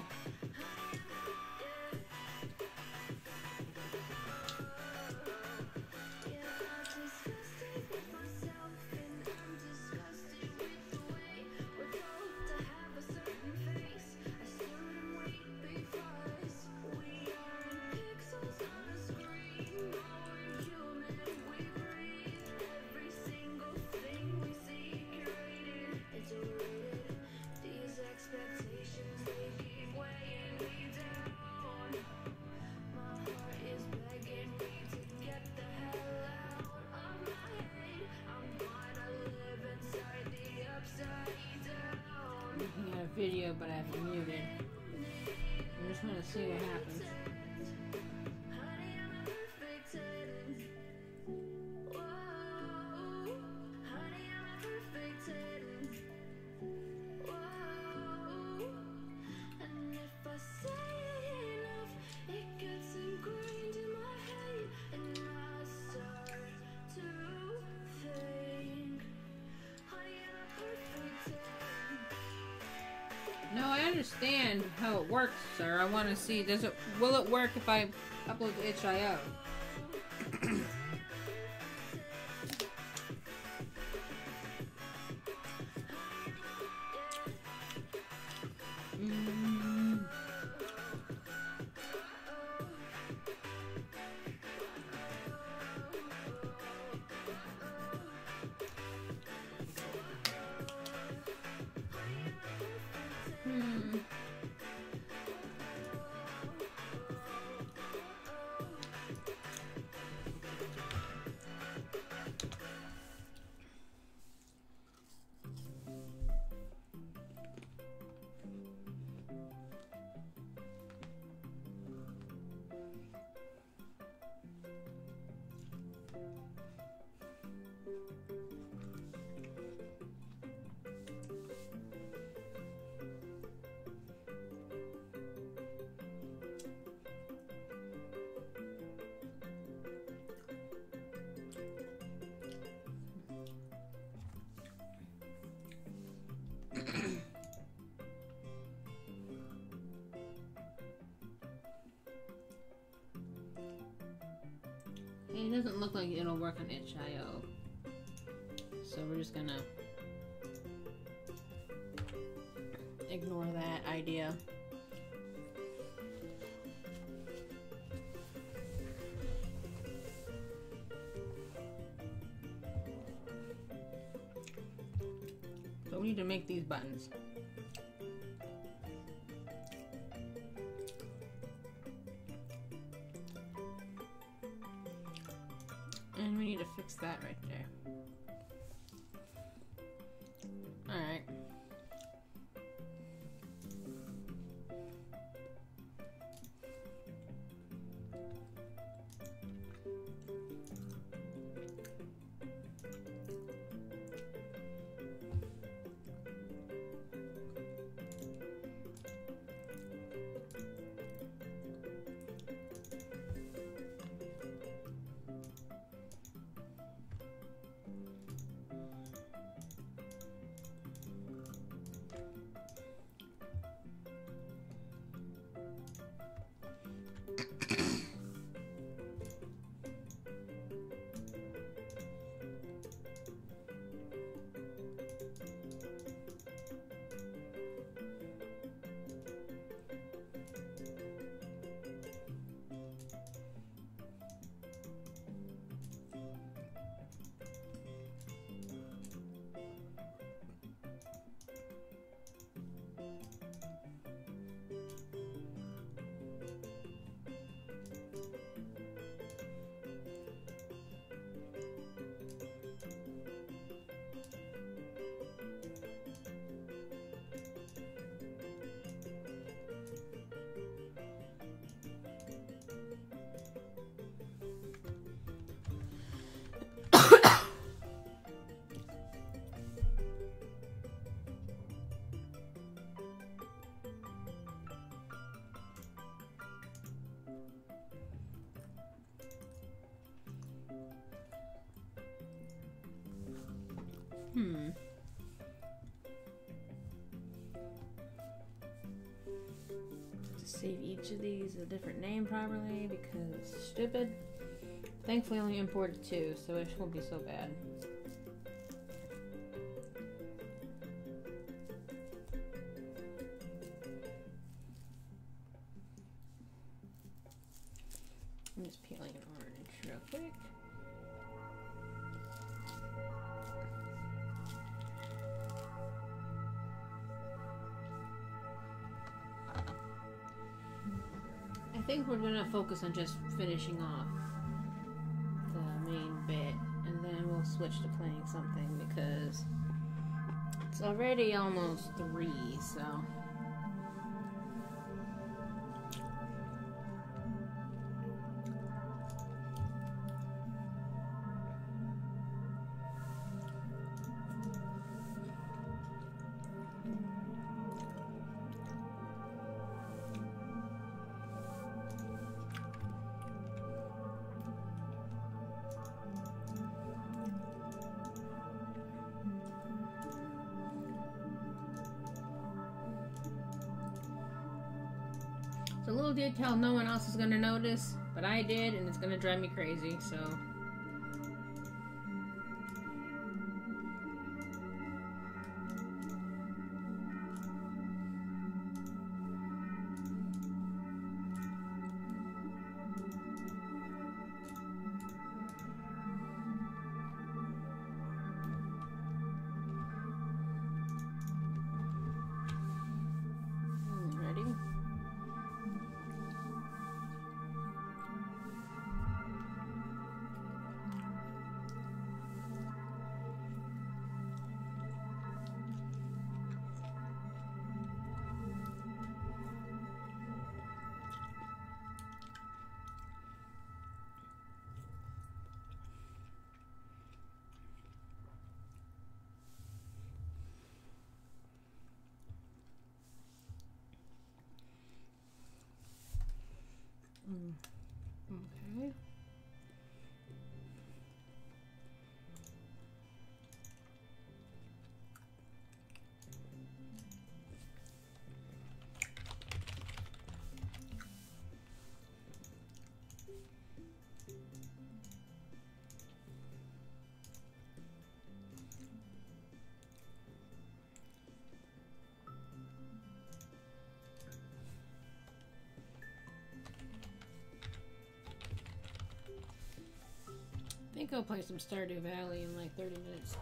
Looking at a video, but I have it muted. I just want to see what happens. No, I understand how it works, sir. I want to see, will it work if I upload to itch.io? It doesn't look like it'll work on itch.io, so we're just gonna ignore that idea. So we need to make these buttons. And we need to fix that right there. Alright. to save each of these a different name properly because it's stupid. Thankfully, I only imported 2, so it won't be so bad. I'm just peeling an orange real quick. I think we're gonna focus on just finishing off the main bit, and then we'll switch to playing something because it's already almost 3, so. It's a little detail no one else is gonna notice, but I did, and it's gonna drive me crazy, so. Ready? Okay. I think I'll play some Stardew Valley in like 30 minutes.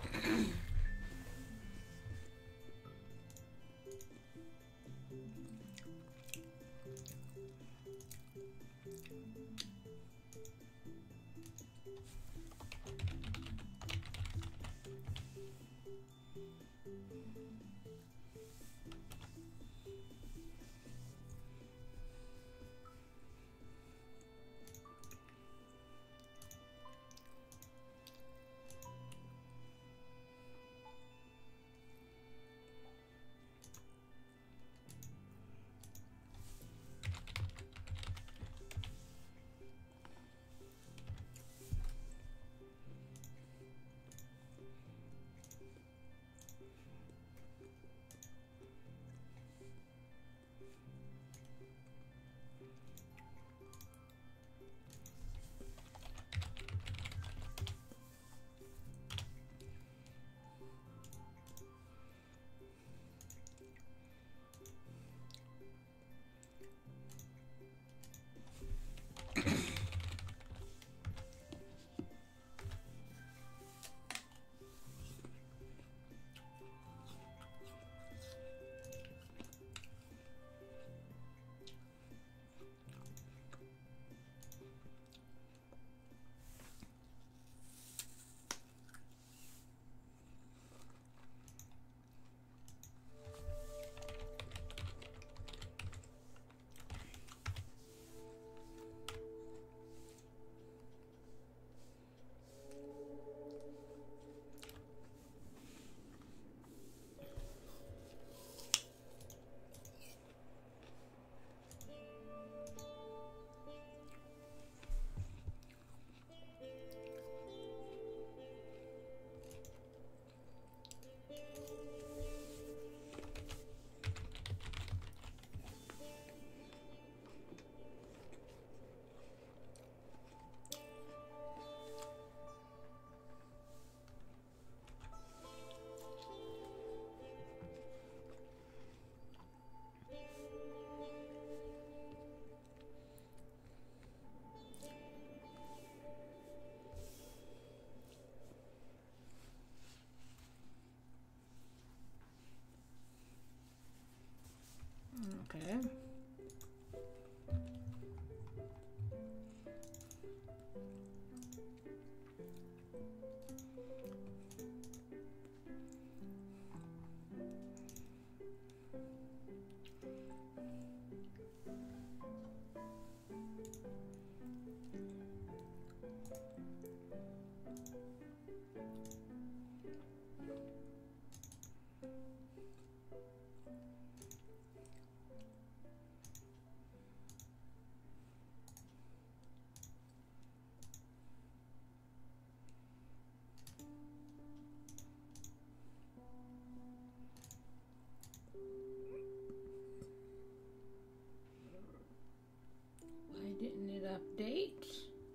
Okay. Why didn't it update?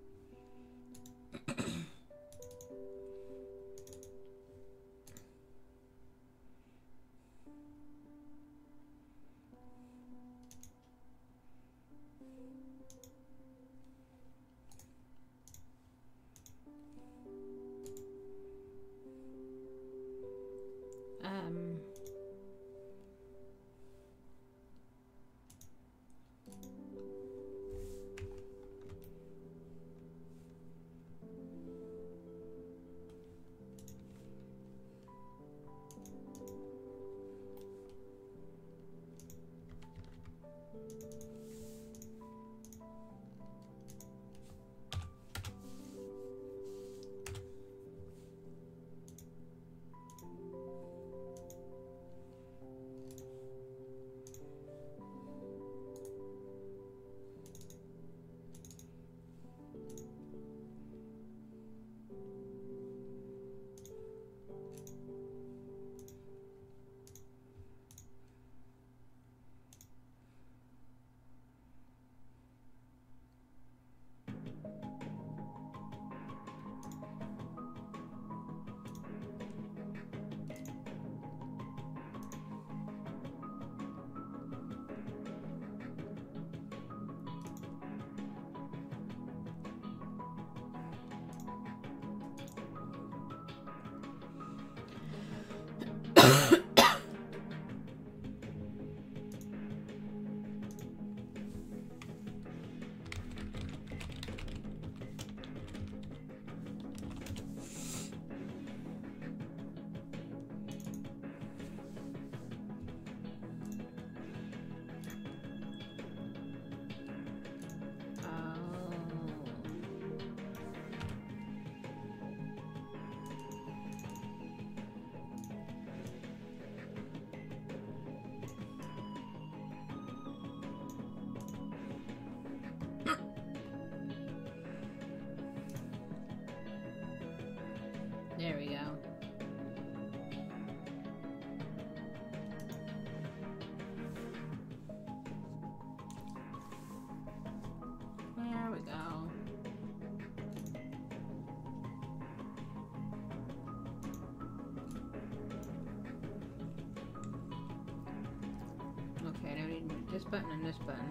Um. There we go. There we go. Okay, now we need this button and this button.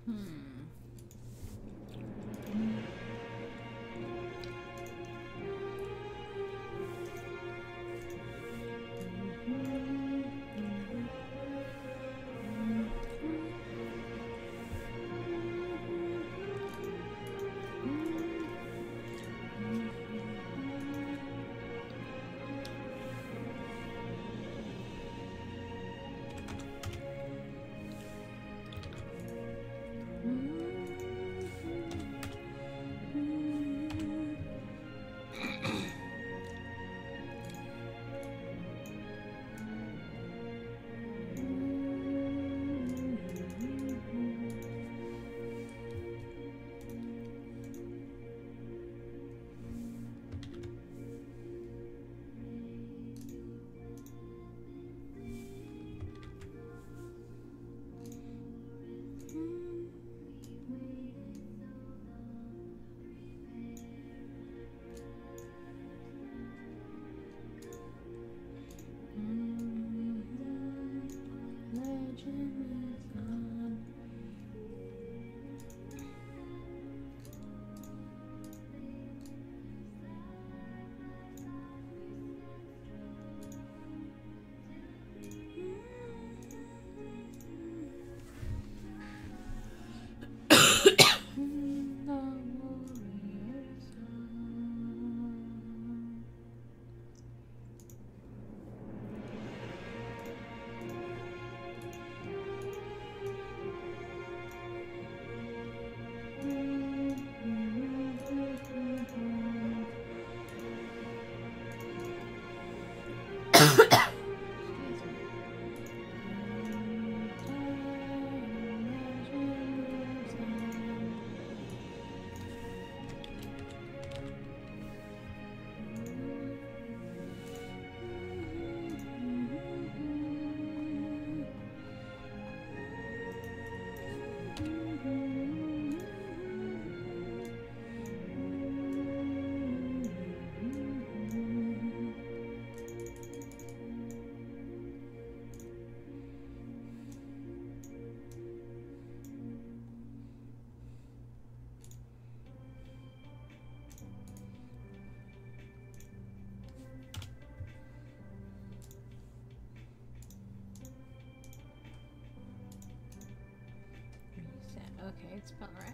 Okay, it's about right.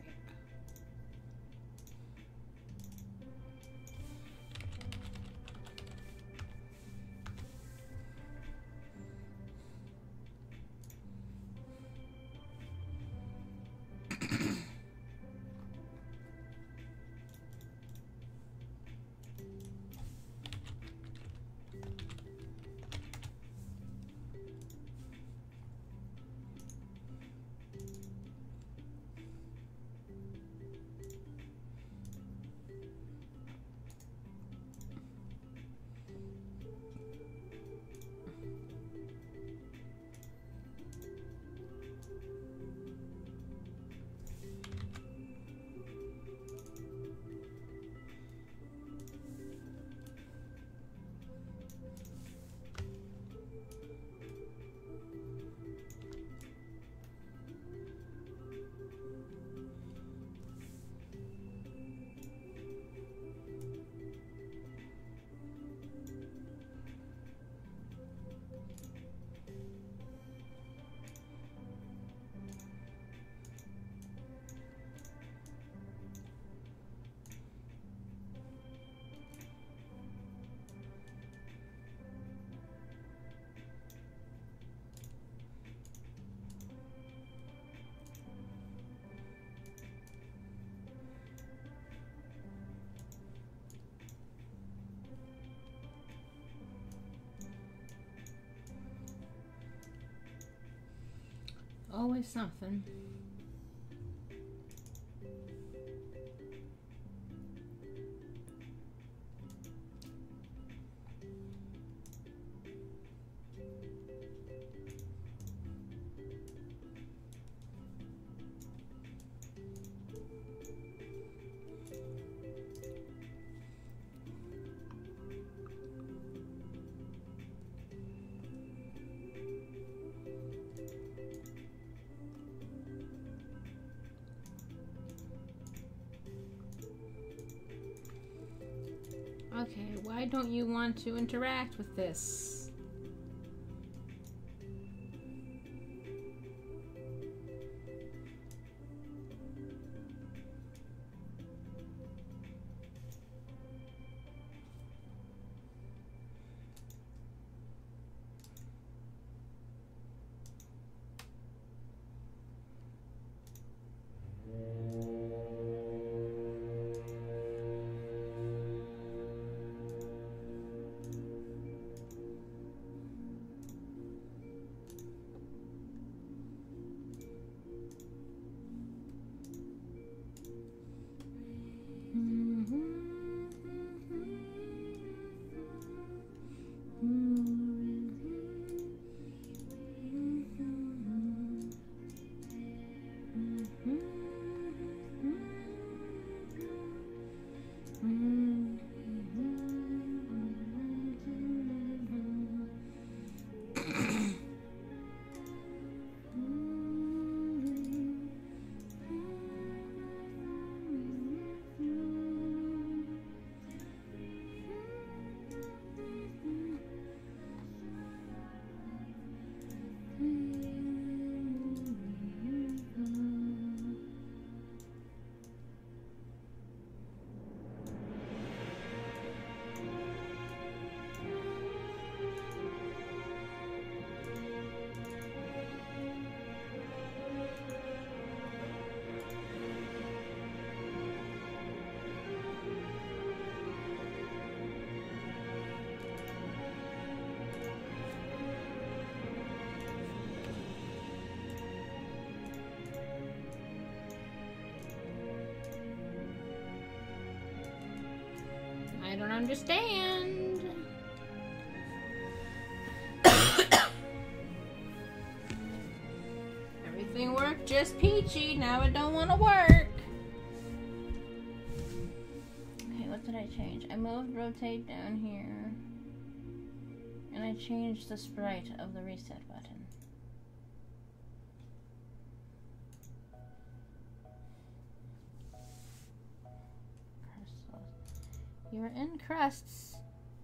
Always something. Okay, why don't you want to interact with this? I don't understand. Everything worked just peachy. Now it don't want to work. Okay, what did I change? I moved rotate down here. And I changed the sprite of the reset button. You're in crusts.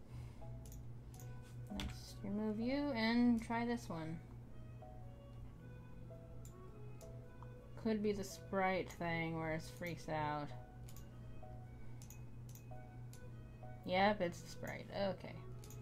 Let's remove you and try this one. Could be the sprite thing where it freaks out. Yep, it's the sprite. Okay.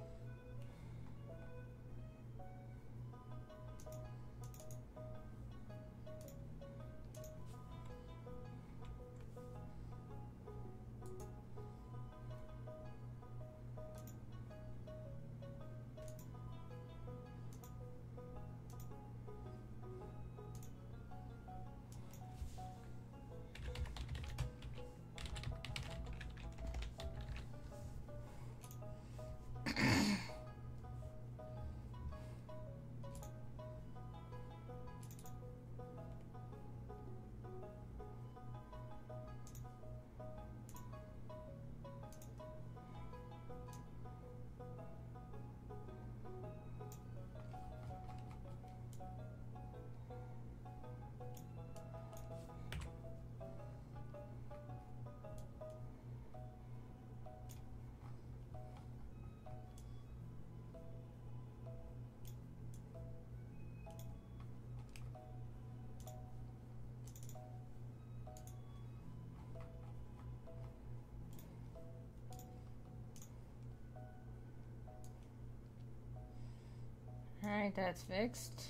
Alright, that's fixed.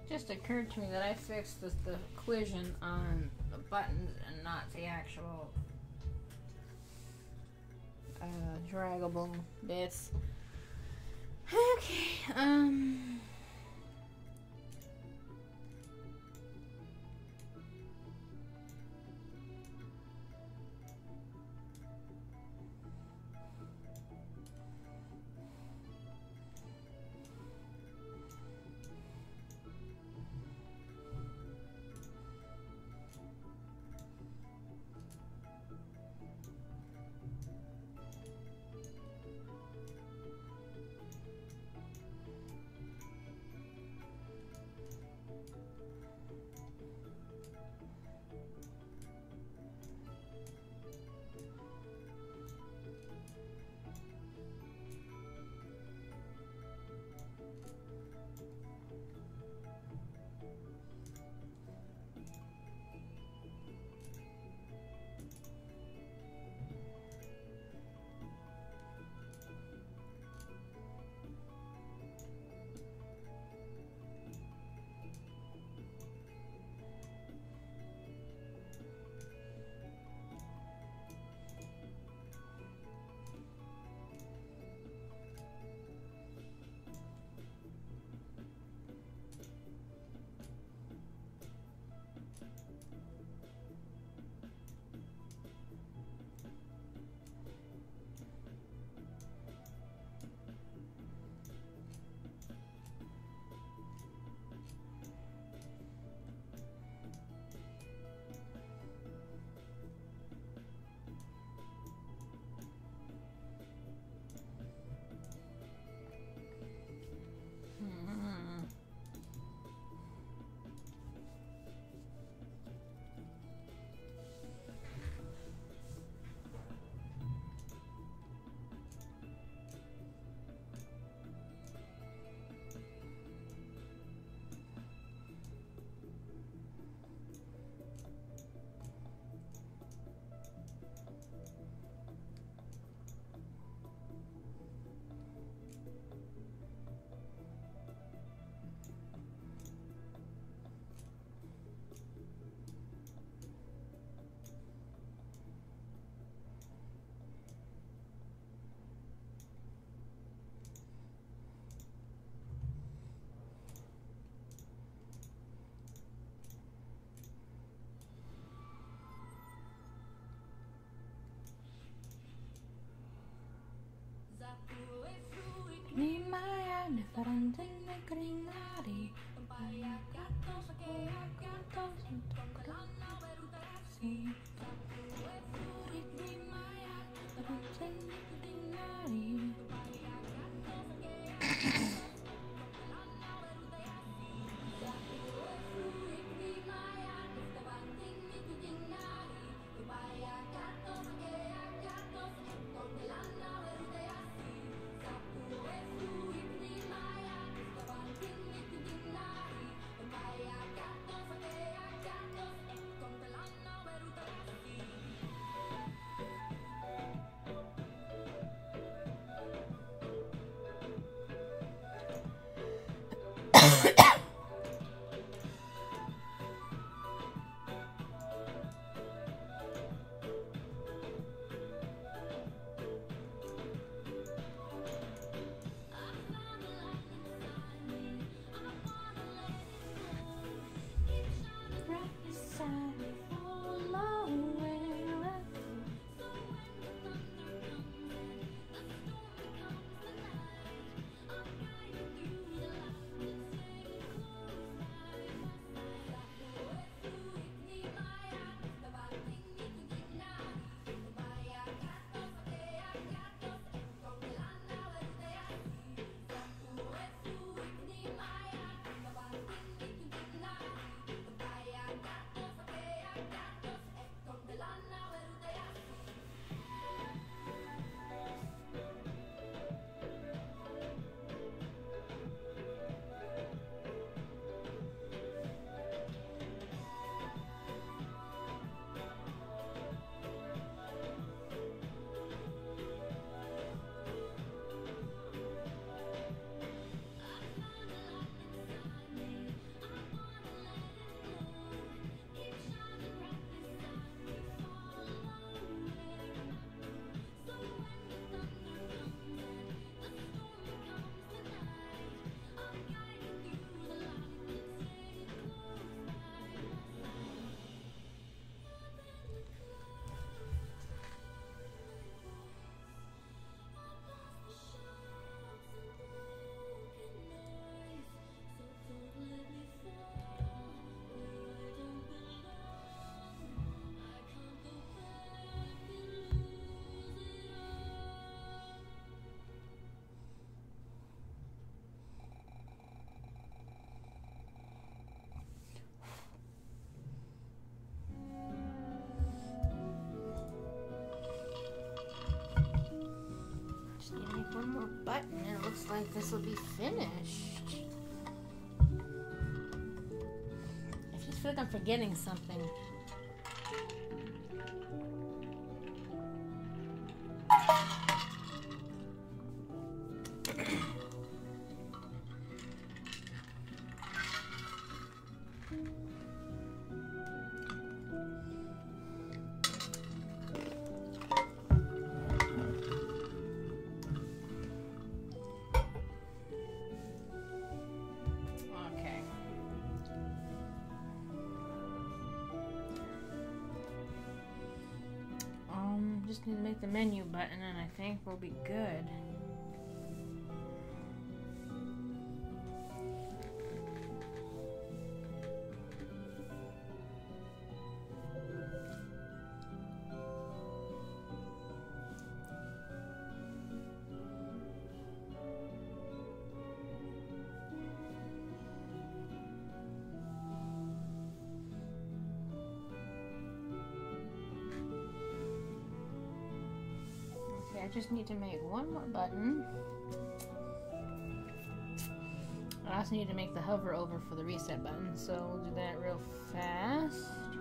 Just occurred to me that I fixed the collision on the buttons and not the actual draggable bits. Okay, ni maya ne faranden ne kringari paya gato sakea gato santokalana verutasi ni maya faranden ne kringari paya gato sakea this will be finished. I just feel like I'm forgetting something. Just need to make the menu button and I think we'll be good. I just need to make one more button. I also need to make the hover over for the reset button, so we'll do that real fast.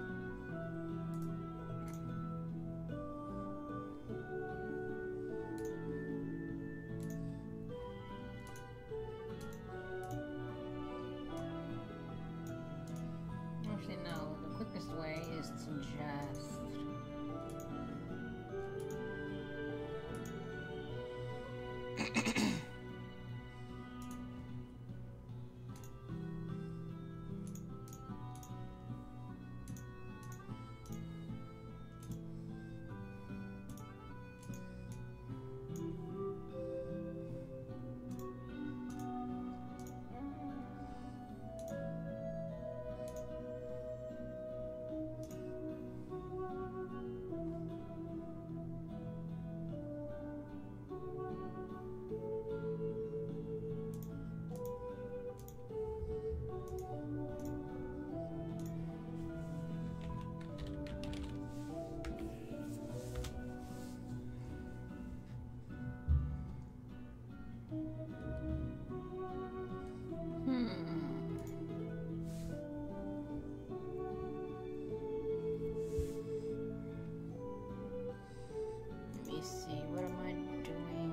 Actually, no, the quickest way is to just let me see, what am I doing?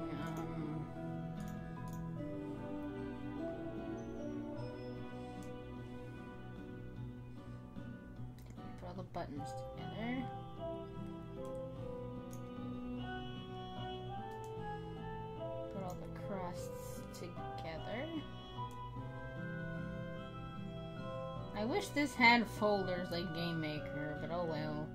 Put all the buttons together. Put all the crusts together. I wish this had folders like Game Maker, but oh well.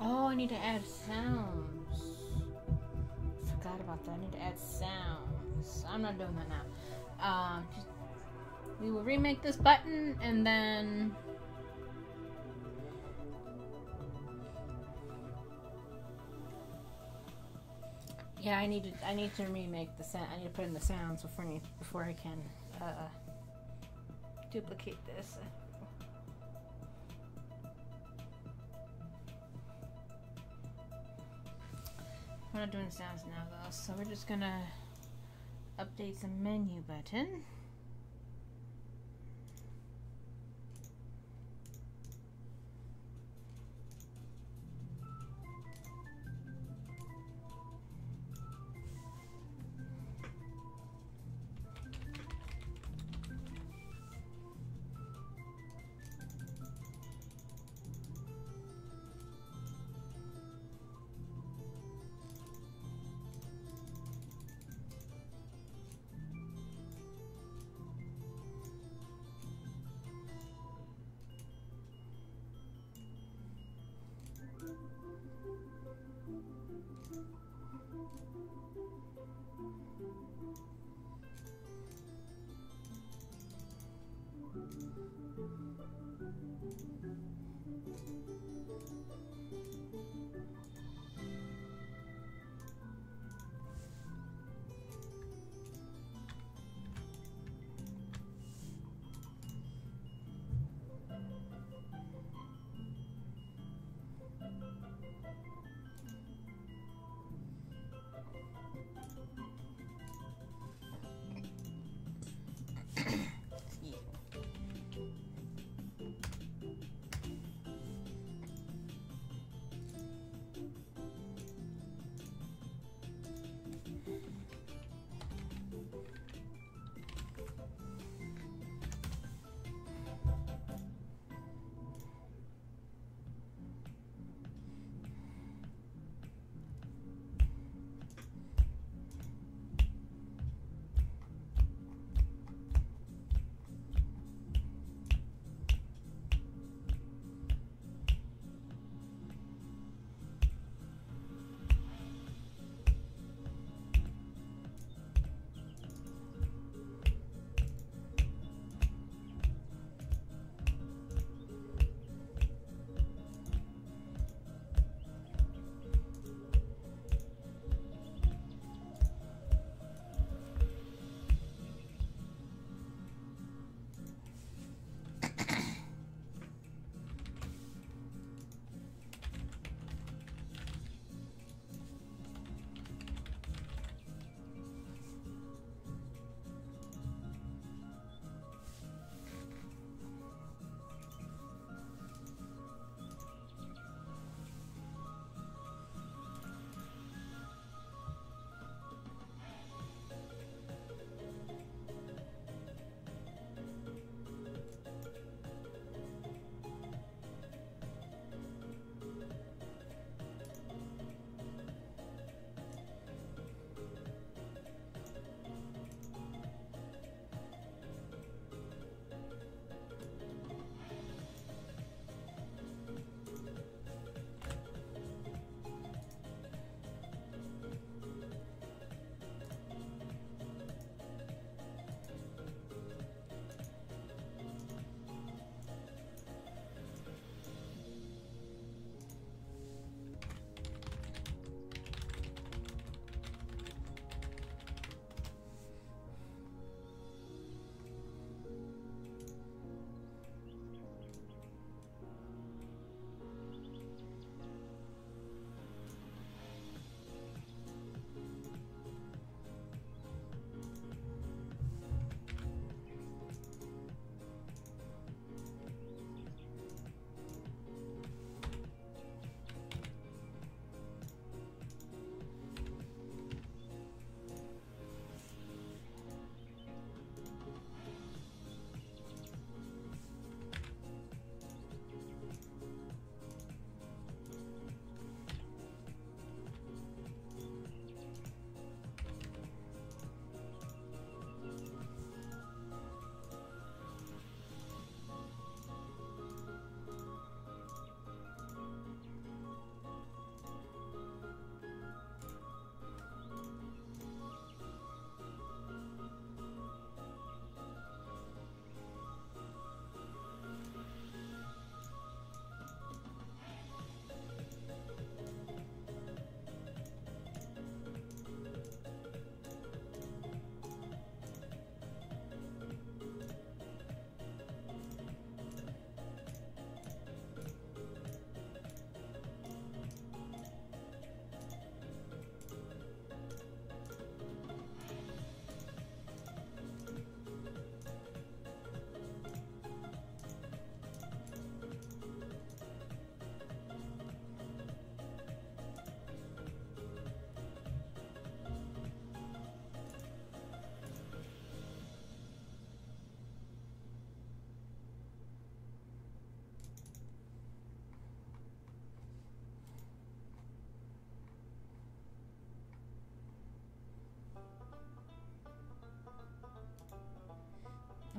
Oh, I need to add sounds. Forgot about that. I need to add sounds. I'm not doing that now. We will remake this button and then. Yeah, I need to remake the sound. I need to put in the sounds before I can duplicate this. We're not doing sounds now though, so we're just gonna update the menu button.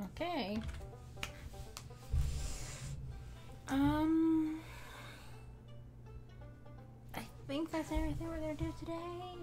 Okay. I think that's everything we're gonna do today.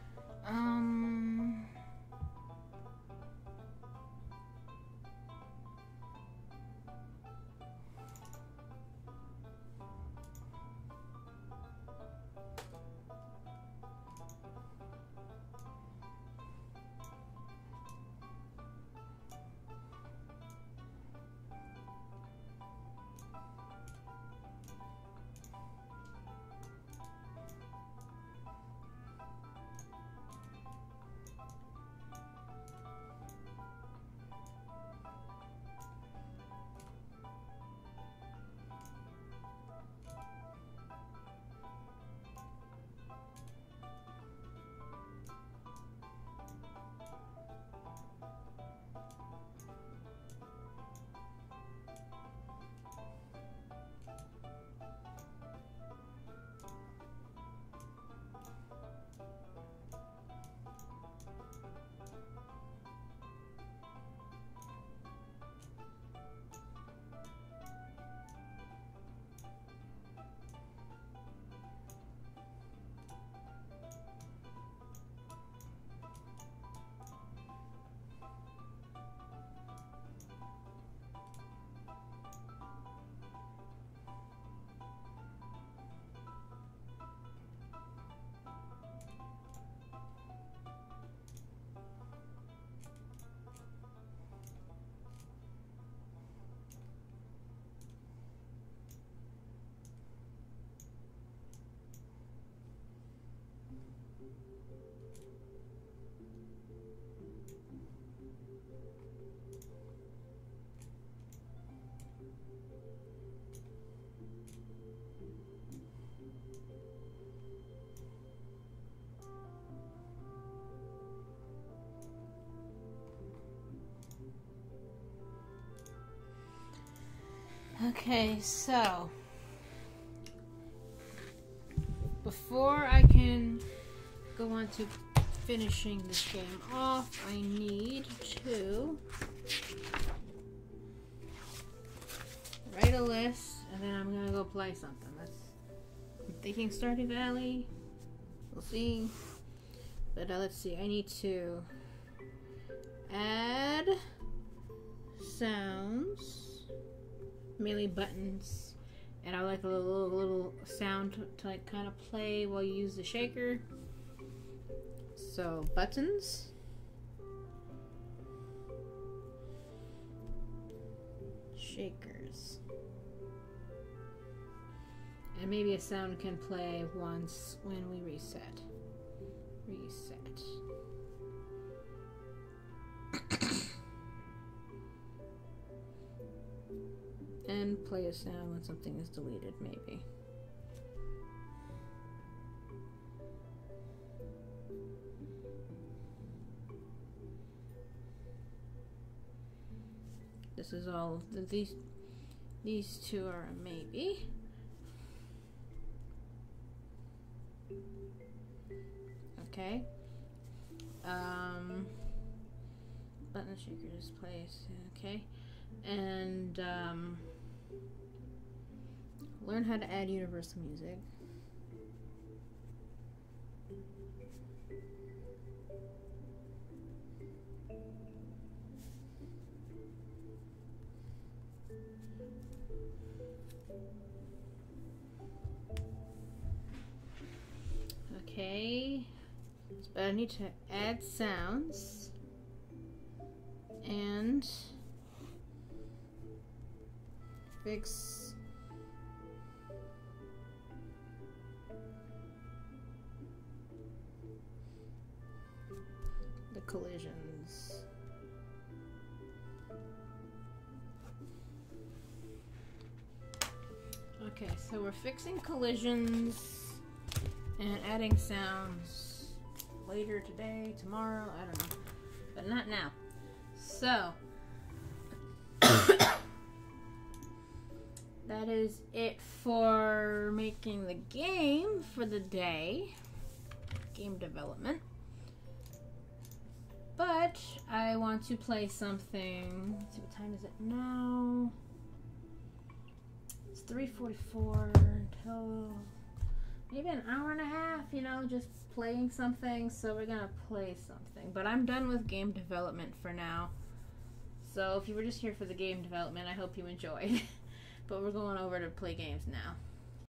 Okay, so before I can go on to finishing this game off, I need to write a list, and then I'm gonna go play something. I'm thinking Stardew Valley. We'll see. But let's see. I need to add sounds, melee buttons, and I like a little sound to like kind of play while you use the shaker. So buttons, shakers, and maybe a sound can play once when we reset. And play a sound when something is deleted, maybe. This is all these two are a maybe. Okay. Button shaker displays. Okay. And learn how to add universal music. Okay, but I need to add sounds and fix the collisions. Okay, so we're fixing collisions and adding sounds later today, tomorrow, I don't know, but not now. So that is it for making the game for the day. Game development. But I want to play something. Let's see, what time is it now? It's 3:44 until maybe an hour and a half, you know, just playing something. So we're gonna play something. But I'm done with game development for now. So if you were just here for the game development, I hope you enjoyed. But we're going over to play games now.